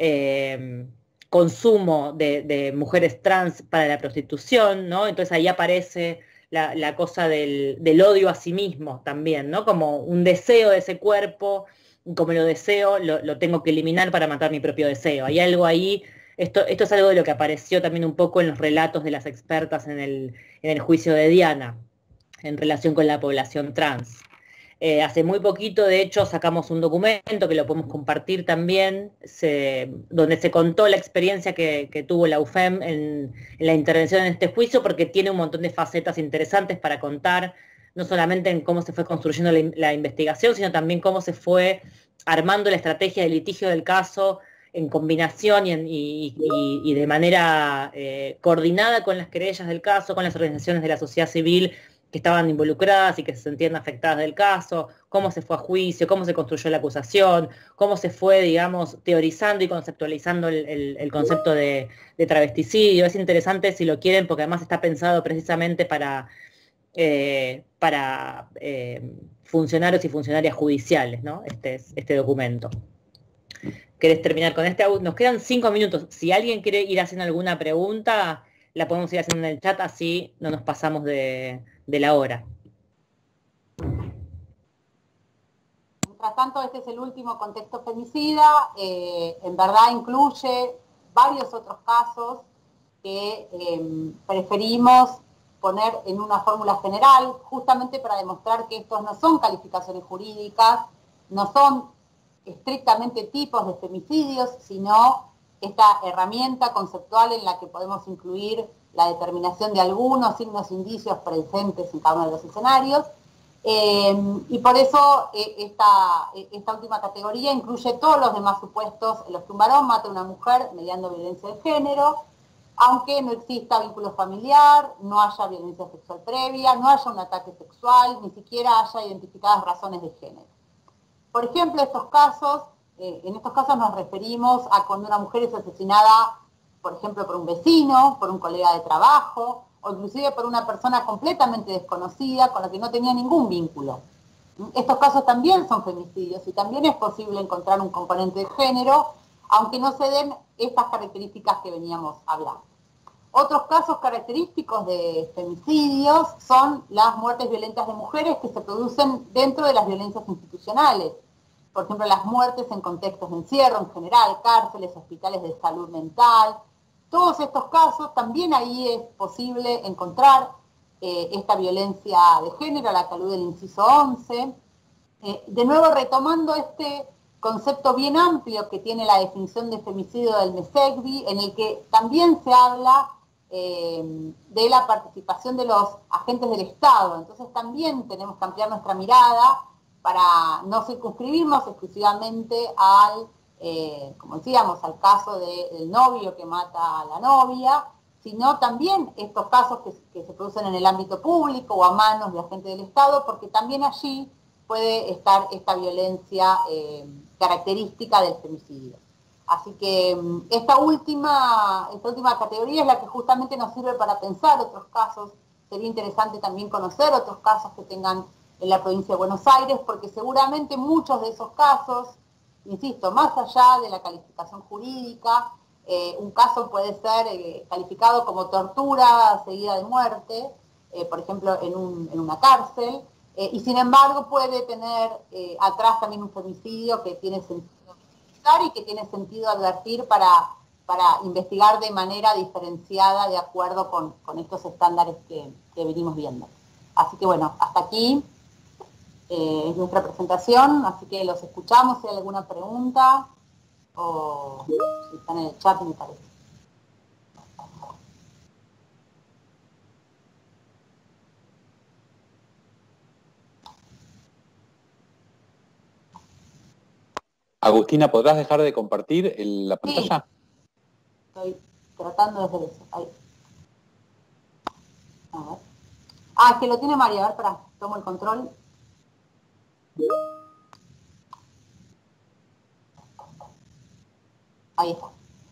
consumo de mujeres trans para la prostitución, ¿no? Entonces ahí aparece la cosa del odio a sí mismo también, ¿no? Como un deseo de ese cuerpo, como lo deseo, lo tengo que eliminar para matar mi propio deseo. Hay algo ahí. Esto es algo de lo que apareció también un poco en los relatos de las expertas en el juicio de Diana, en relación con la población trans. Hace muy poquito, de hecho, sacamos un documento que lo podemos compartir también, donde se contó la experiencia que tuvo la UFEM en la intervención en este juicio, porque tiene un montón de facetas interesantes para contar, no solamente en cómo se fue construyendo la investigación, sino también cómo se fue armando la estrategia de litigio del caso en combinación y de manera coordinada con las querellas del caso, con las organizaciones de la sociedad civil que estaban involucradas y que se sentían afectadas del caso, cómo se fue a juicio, cómo se construyó la acusación, cómo se fue, digamos, teorizando y conceptualizando el concepto de travesticidio. Es interesante si lo quieren, porque además está pensado precisamente para funcionarios y funcionarias judiciales, ¿no? Este documento. ¿Querés terminar con este? Nos quedan 5 minutos. Si alguien quiere ir haciendo alguna pregunta, la podemos ir haciendo en el chat, así no nos pasamos de la hora. Mientras tanto, este es el último contexto femicida. En verdad incluye varios otros casos que preferimos poner en una fórmula general, justamente para demostrar que estos no son calificaciones jurídicas, no son estrictamente tipos de femicidios, sino esta herramienta conceptual en la que podemos incluir la determinación de algunos signos, indicios presentes en cada uno de los escenarios. Y por eso esta última categoría incluye todos los demás supuestos en los que un varón mata a una mujer mediando violencia de género, aunque no exista vínculo familiar, no haya violencia sexual previa, no haya un ataque sexual, ni siquiera haya identificadas razones de género. Por ejemplo, en estos casos nos referimos a cuando una mujer es asesinada, por ejemplo, por un vecino, por un colega de trabajo, o inclusive por una persona completamente desconocida con la que no tenía ningún vínculo. Estos casos también son femicidios y también es posible encontrar un componente de género, aunque no se den estas características que veníamos hablando. Otros casos característicos de femicidios son las muertes violentas de mujeres que se producen dentro de las violencias institucionales. Por ejemplo, las muertes en contextos de encierro en general, cárceles, hospitales de salud mental. Todos estos casos, también ahí es posible encontrar esta violencia de género, a la que alude el inciso 11. De nuevo, retomando este concepto bien amplio que tiene la definición de femicidio del MESECBI, en el que también se habla de la participación de los agentes del Estado. Entonces también tenemos que ampliar nuestra mirada para no circunscribirnos exclusivamente como decíamos, al caso del novio que mata a la novia, sino también estos casos que se producen en el ámbito público o a manos de agentes del Estado, porque también allí puede estar esta violencia característica del femicidio. Así que esta última categoría es la que justamente nos sirve para pensar otros casos. Sería interesante también conocer otros casos que tengan en la provincia de Buenos Aires, porque seguramente muchos de esos casos, insisto, más allá de la calificación jurídica, un caso puede ser calificado como tortura seguida de muerte, por ejemplo, en una cárcel, y sin embargo puede tener atrás también un femicidio que tiene sentido y que tiene sentido advertir para investigar de manera diferenciada de acuerdo con estos estándares que venimos viendo. Así que bueno, hasta aquí es nuestra presentación, así que los escuchamos si hay alguna pregunta o si están en el chat, me parece. Agustina, ¿podrás dejar de compartir la pantalla? Sí, estoy tratando de hacer eso. Ahí. A ver. Ah, es que lo tiene María. A ver, pará, tomo el control. Ahí está.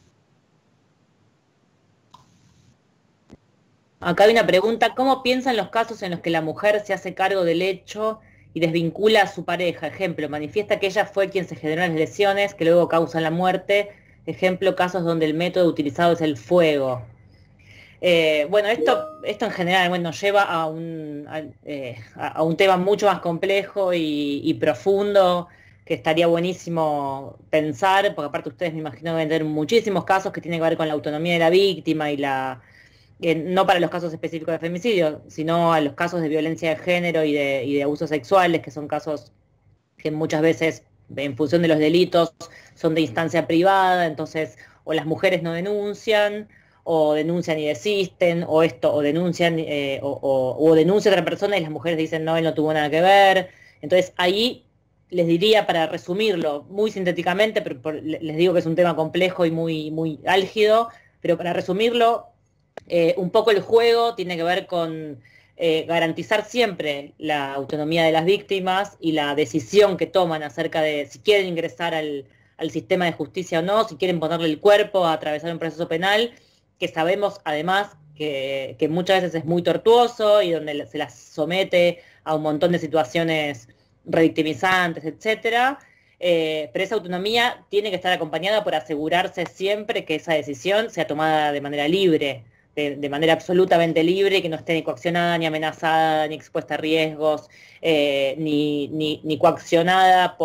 Acá hay una pregunta: ¿cómo piensan los casos en los que la mujer se hace cargo del hecho y desvincula a su pareja? Ejemplo, manifiesta que ella fue quien se generó las lesiones que luego causan la muerte. Ejemplo, casos donde el método utilizado es el fuego. Bueno, esto en general nos lleva a un tema mucho más complejo y profundo, que estaría buenísimo pensar, porque aparte ustedes me imagino deben tener muchísimos casos que tienen que ver con la autonomía de la víctima y no para los casos específicos de femicidio, sino a los casos de violencia de género y de abusos sexuales, que son casos que muchas veces, en función de los delitos, son de instancia privada, entonces o las mujeres no denuncian, o denuncian y desisten, o denuncian, o denuncia a otra persona y las mujeres dicen no, él no tuvo nada que ver. Entonces ahí les diría, para resumirlo muy sintéticamente, pero les digo que es un tema complejo y muy, muy álgido, pero para resumirlo, un poco el juego tiene que ver con garantizar siempre la autonomía de las víctimas y la decisión que toman acerca de si quieren ingresar al sistema de justicia o no, si quieren ponerle el cuerpo a atravesar un proceso penal, que sabemos además que muchas veces es muy tortuoso y donde se las somete a un montón de situaciones revictimizantes, etcétera. Pero esa autonomía tiene que estar acompañada por asegurarse siempre que esa decisión sea tomada de manera libre, de manera absolutamente libre, que no esté ni coaccionada, ni amenazada, ni expuesta a riesgos, ni coaccionada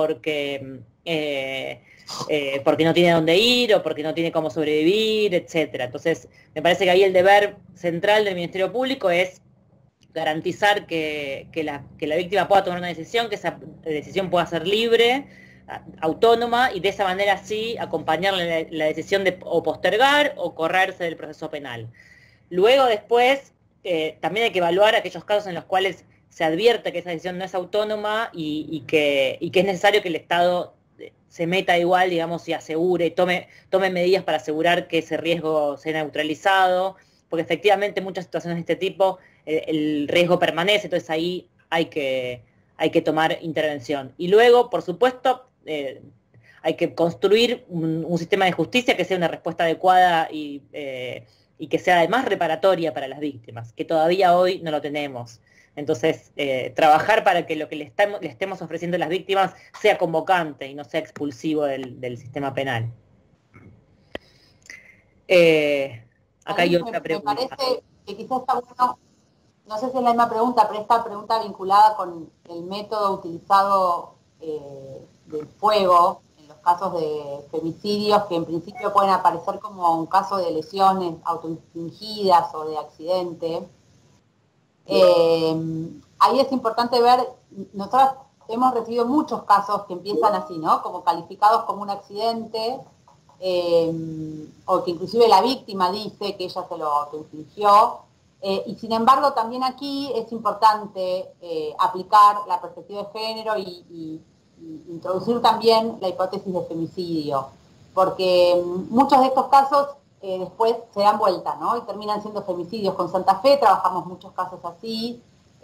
porque no tiene dónde ir o porque no tiene cómo sobrevivir, etcétera. Entonces, me parece que ahí el deber central del Ministerio Público es garantizar que la víctima pueda tomar una decisión, que esa decisión pueda ser libre, autónoma, y de esa manera sí acompañarle la decisión de o postergar o correrse del proceso penal. Luego después también hay que evaluar aquellos casos en los cuales se advierte que esa decisión no es autónoma y que es necesario que el Estado se meta igual, digamos, y asegure, tome medidas para asegurar que ese riesgo sea neutralizado, porque efectivamente en muchas situaciones de este tipo el riesgo permanece, entonces ahí hay que tomar intervención. Y luego, por supuesto, hay que construir un sistema de justicia que sea una respuesta adecuada y que sea además reparatoria para las víctimas, que todavía hoy no lo tenemos. Entonces, trabajar para que lo que le estemos ofreciendo a las víctimas sea convocante y no sea expulsivo del sistema penal. Acá hay otra pregunta. Me parece que quizás está bueno, no sé si es la misma pregunta, pero esta pregunta vinculada con el método utilizado del fuego en los casos de femicidios, que en principio pueden aparecer como un caso de lesiones autoinfligidas o de accidente. Ahí es importante ver, nosotros hemos recibido muchos casos que empiezan así, ¿no? Como calificados como un accidente, o que inclusive la víctima dice que ella se lo autoinfligió, y sin embargo también aquí es importante aplicar la perspectiva de género y introducir también la hipótesis de femicidio, porque muchos de estos casos después se dan vuelta, ¿no? Y terminan siendo femicidios. Con Santa Fe trabajamos muchos casos así,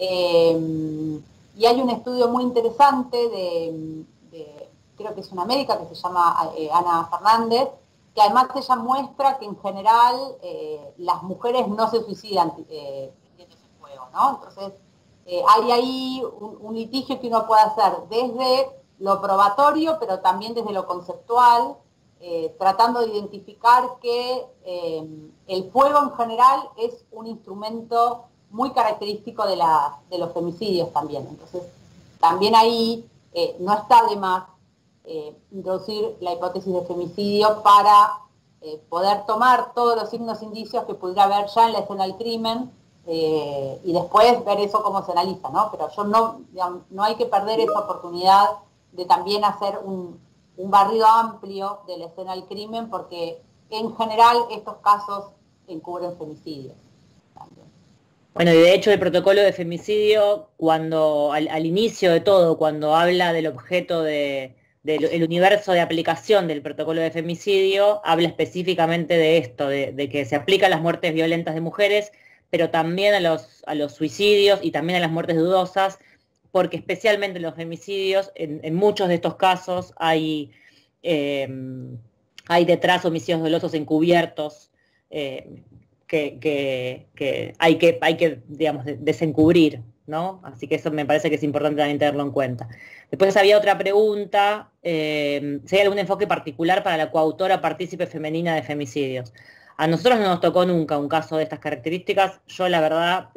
y hay un estudio muy interesante creo que es una médica que se llama Ana Fernández, que además ella muestra que en general las mujeres no se suicidan prendiéndose fuego, ¿no? Entonces hay ahí un litigio que uno puede hacer desde lo probatorio, pero también desde lo conceptual, tratando de identificar que el fuego en general es un instrumento muy característico de los femicidios también. Entonces, también ahí no está de más introducir la hipótesis de femicidio para poder tomar todos los signos indicios que pudiera haber ya en la escena del crimen y después ver eso cómo se analiza, ¿no? Pero no hay que perder esa oportunidad de también hacer un barrido amplio de la escena del crimen, porque en general estos casos encubren femicidios también. Bueno, y de hecho el protocolo de femicidio, cuando al inicio de todo, cuando habla del objeto del universo de aplicación del protocolo de femicidio, habla específicamente de esto, de que se aplica a las muertes violentas de mujeres, pero también a los suicidios y también a las muertes dudosas, porque especialmente en los femicidios, en muchos de estos casos hay detrás homicidios dolosos encubiertos que hay que digamos, desencubrir, ¿no? Así que eso me parece que es importante también tenerlo en cuenta. Después había otra pregunta, si hay algún enfoque particular para la coautora partícipe femenina de femicidios. A nosotros no nos tocó nunca un caso de estas características. Yo la verdad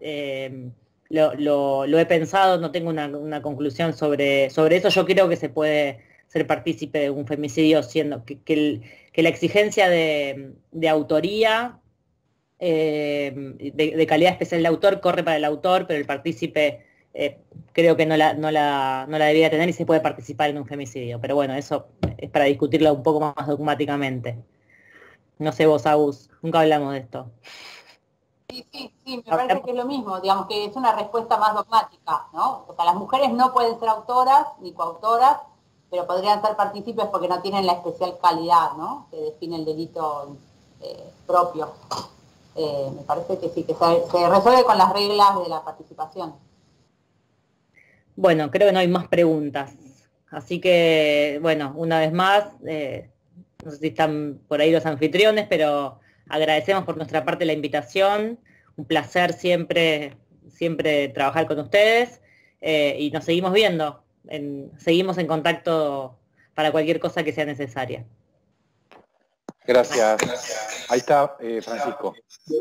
lo he pensado, no tengo una conclusión sobre eso. Yo creo que se puede ser partícipe de un femicidio siendo que la exigencia de autoría de calidad especial de autor, corre para el autor, pero el partícipe creo que no la debería tener y se puede participar en un femicidio. Pero bueno, eso es para discutirlo un poco más dogmáticamente. No sé vos, Agus, nunca hablamos de esto. Sí, me parece que es lo mismo, digamos que es una respuesta más dogmática, ¿no? O sea, las mujeres no pueden ser autoras ni coautoras, pero podrían ser partícipes porque no tienen la especial calidad, ¿no? Que define el delito propio. Me parece que sí, que se resuelve con las reglas de la participación. Bueno, creo que no hay más preguntas. Así que, bueno, una vez más, no sé si están por ahí los anfitriones, pero agradecemos por nuestra parte la invitación. Un placer siempre trabajar con ustedes. Y nos seguimos viendo. Seguimos en contacto para cualquier cosa que sea necesaria. Gracias. Ahí está Francisco.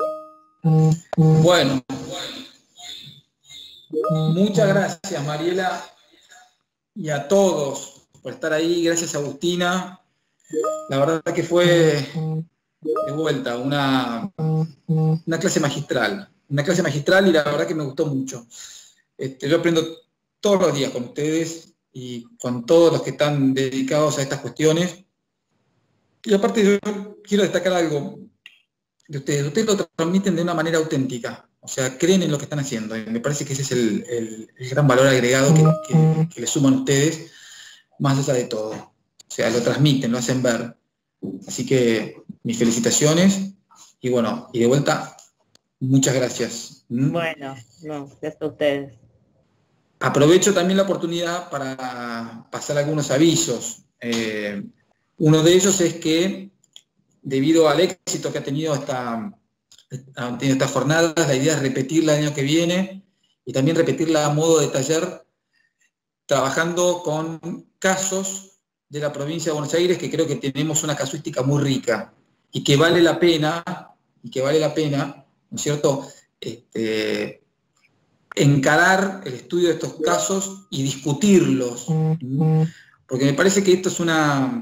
Bueno, muchas gracias, Mariela, y a todos por estar ahí. Gracias, Agustina. La verdad que fue de vuelta una clase magistral. Una clase magistral y la verdad que me gustó mucho. Yo aprendo todos los días con ustedes y con todos los que están dedicados a estas cuestiones. Y aparte yo quiero destacar algo de ustedes. Ustedes lo transmiten de una manera auténtica. O sea, creen en lo que están haciendo. Y me parece que ese es el gran valor agregado que le suman ustedes, más allá de todo. O sea, lo transmiten, lo hacen ver. Así que mis felicitaciones. Y bueno, y de vuelta, muchas gracias. Bueno, gracias a ustedes. Aprovecho también la oportunidad para pasar algunos avisos. Uno de ellos es que, debido al éxito que ha tenido estas jornadas, la idea es repetirla el año que viene y también repetirla a modo de taller, trabajando con casos de la provincia de Buenos Aires, que creo que tenemos una casuística muy rica y que vale la pena, ¿no es cierto?, encarar el estudio de estos casos y discutirlos, porque me parece que esto es una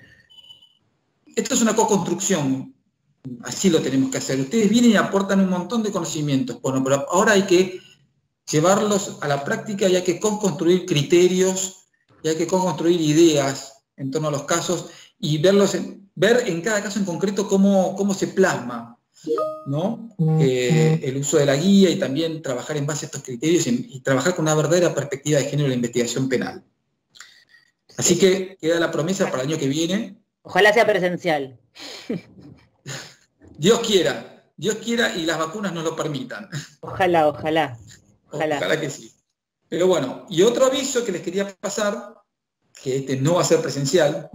co-construcción, así lo tenemos que hacer. Ustedes vienen y aportan un montón de conocimientos, bueno, pero ahora hay que llevarlos a la práctica y hay que construir criterios, y hay que construir ideas en torno a los casos y ver en cada caso en concreto cómo se plasma, ¿no? El uso de la guía y también trabajar en base a estos criterios y trabajar con una verdadera perspectiva de género en la investigación penal. Así que queda la promesa para el año que viene. Ojalá sea presencial. Dios quiera y las vacunas nos lo permitan. Ojalá que sí. Pero bueno, y otro aviso que les quería pasar, que no va a ser presencial,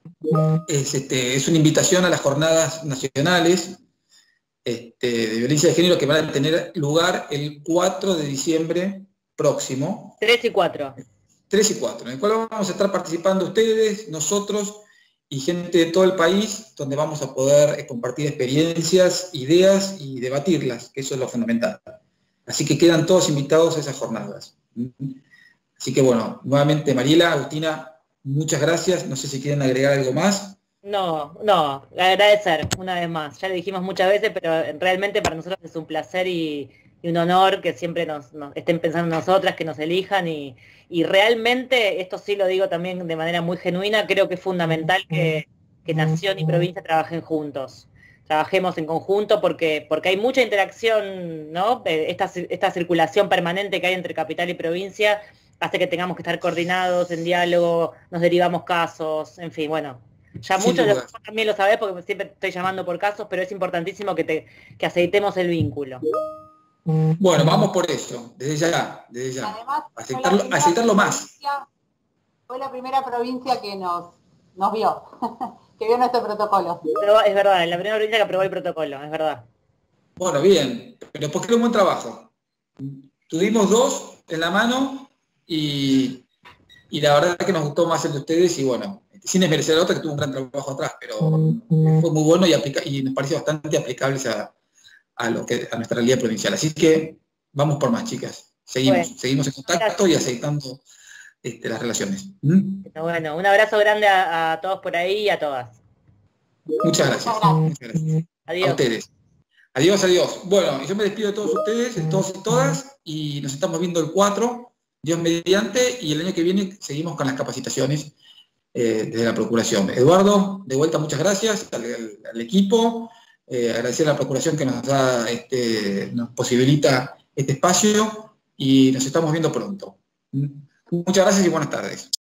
es una invitación a las jornadas nacionales de violencia de género que van a tener lugar el 4 de diciembre próximo. 3 y 4. 3 y 4, en el cual vamos a estar participando ustedes, nosotros y gente de todo el país, donde vamos a poder compartir experiencias, ideas y debatirlas, que eso es lo fundamental. Así que quedan todos invitados a esas jornadas. Así que bueno, nuevamente Mariela, Agustina, muchas gracias. No sé si quieren agregar algo más. No, agradecer una vez más. Ya lo dijimos muchas veces, pero realmente para nosotros es un placer y un honor que siempre nos estén pensando en nosotras, que nos elijan y realmente, esto sí lo digo también de manera muy genuina, creo que es fundamental que Nación y provincia trabajen juntos. Trabajemos en conjunto porque hay mucha interacción, ¿no? Esta circulación permanente que hay entre capital y provincia hace que tengamos que estar coordinados en diálogo, nos derivamos casos, en fin, bueno. Ya muchos de vosotros también lo sabés porque siempre estoy llamando por casos, pero es importantísimo que aceitemos el vínculo. Bueno, vamos por eso, desde ya. Además, aceitarlo más. Fue la primera provincia que nos vio, que vio nuestro protocolo. Pero es verdad, la primera provincia que aprobó el protocolo, es verdad. Bueno, bien, pero porque era un buen trabajo. Tuvimos 2 en la mano y la verdad es que nos gustó más el de ustedes y bueno, sin desmerecer a otra que tuvo un gran trabajo atrás, pero fue muy bueno y nos pareció bastante aplicables a nuestra realidad provincial. Así que vamos por más, chicas. Seguimos en contacto y aceitando las relaciones. Bueno, un abrazo grande a todos por ahí y a todas. Muchas gracias. Muchas gracias. Muchas gracias. Adiós. A ustedes. Adiós, adiós. Bueno, yo me despido de todos ustedes, de todos y todas, y nos estamos viendo el 4, Dios mediante, y el año que viene seguimos con las capacitaciones desde la Procuración. Eduardo, de vuelta muchas gracias al equipo, agradecer a la Procuración que nos posibilita este espacio, y nos estamos viendo pronto. Muchas gracias y buenas tardes.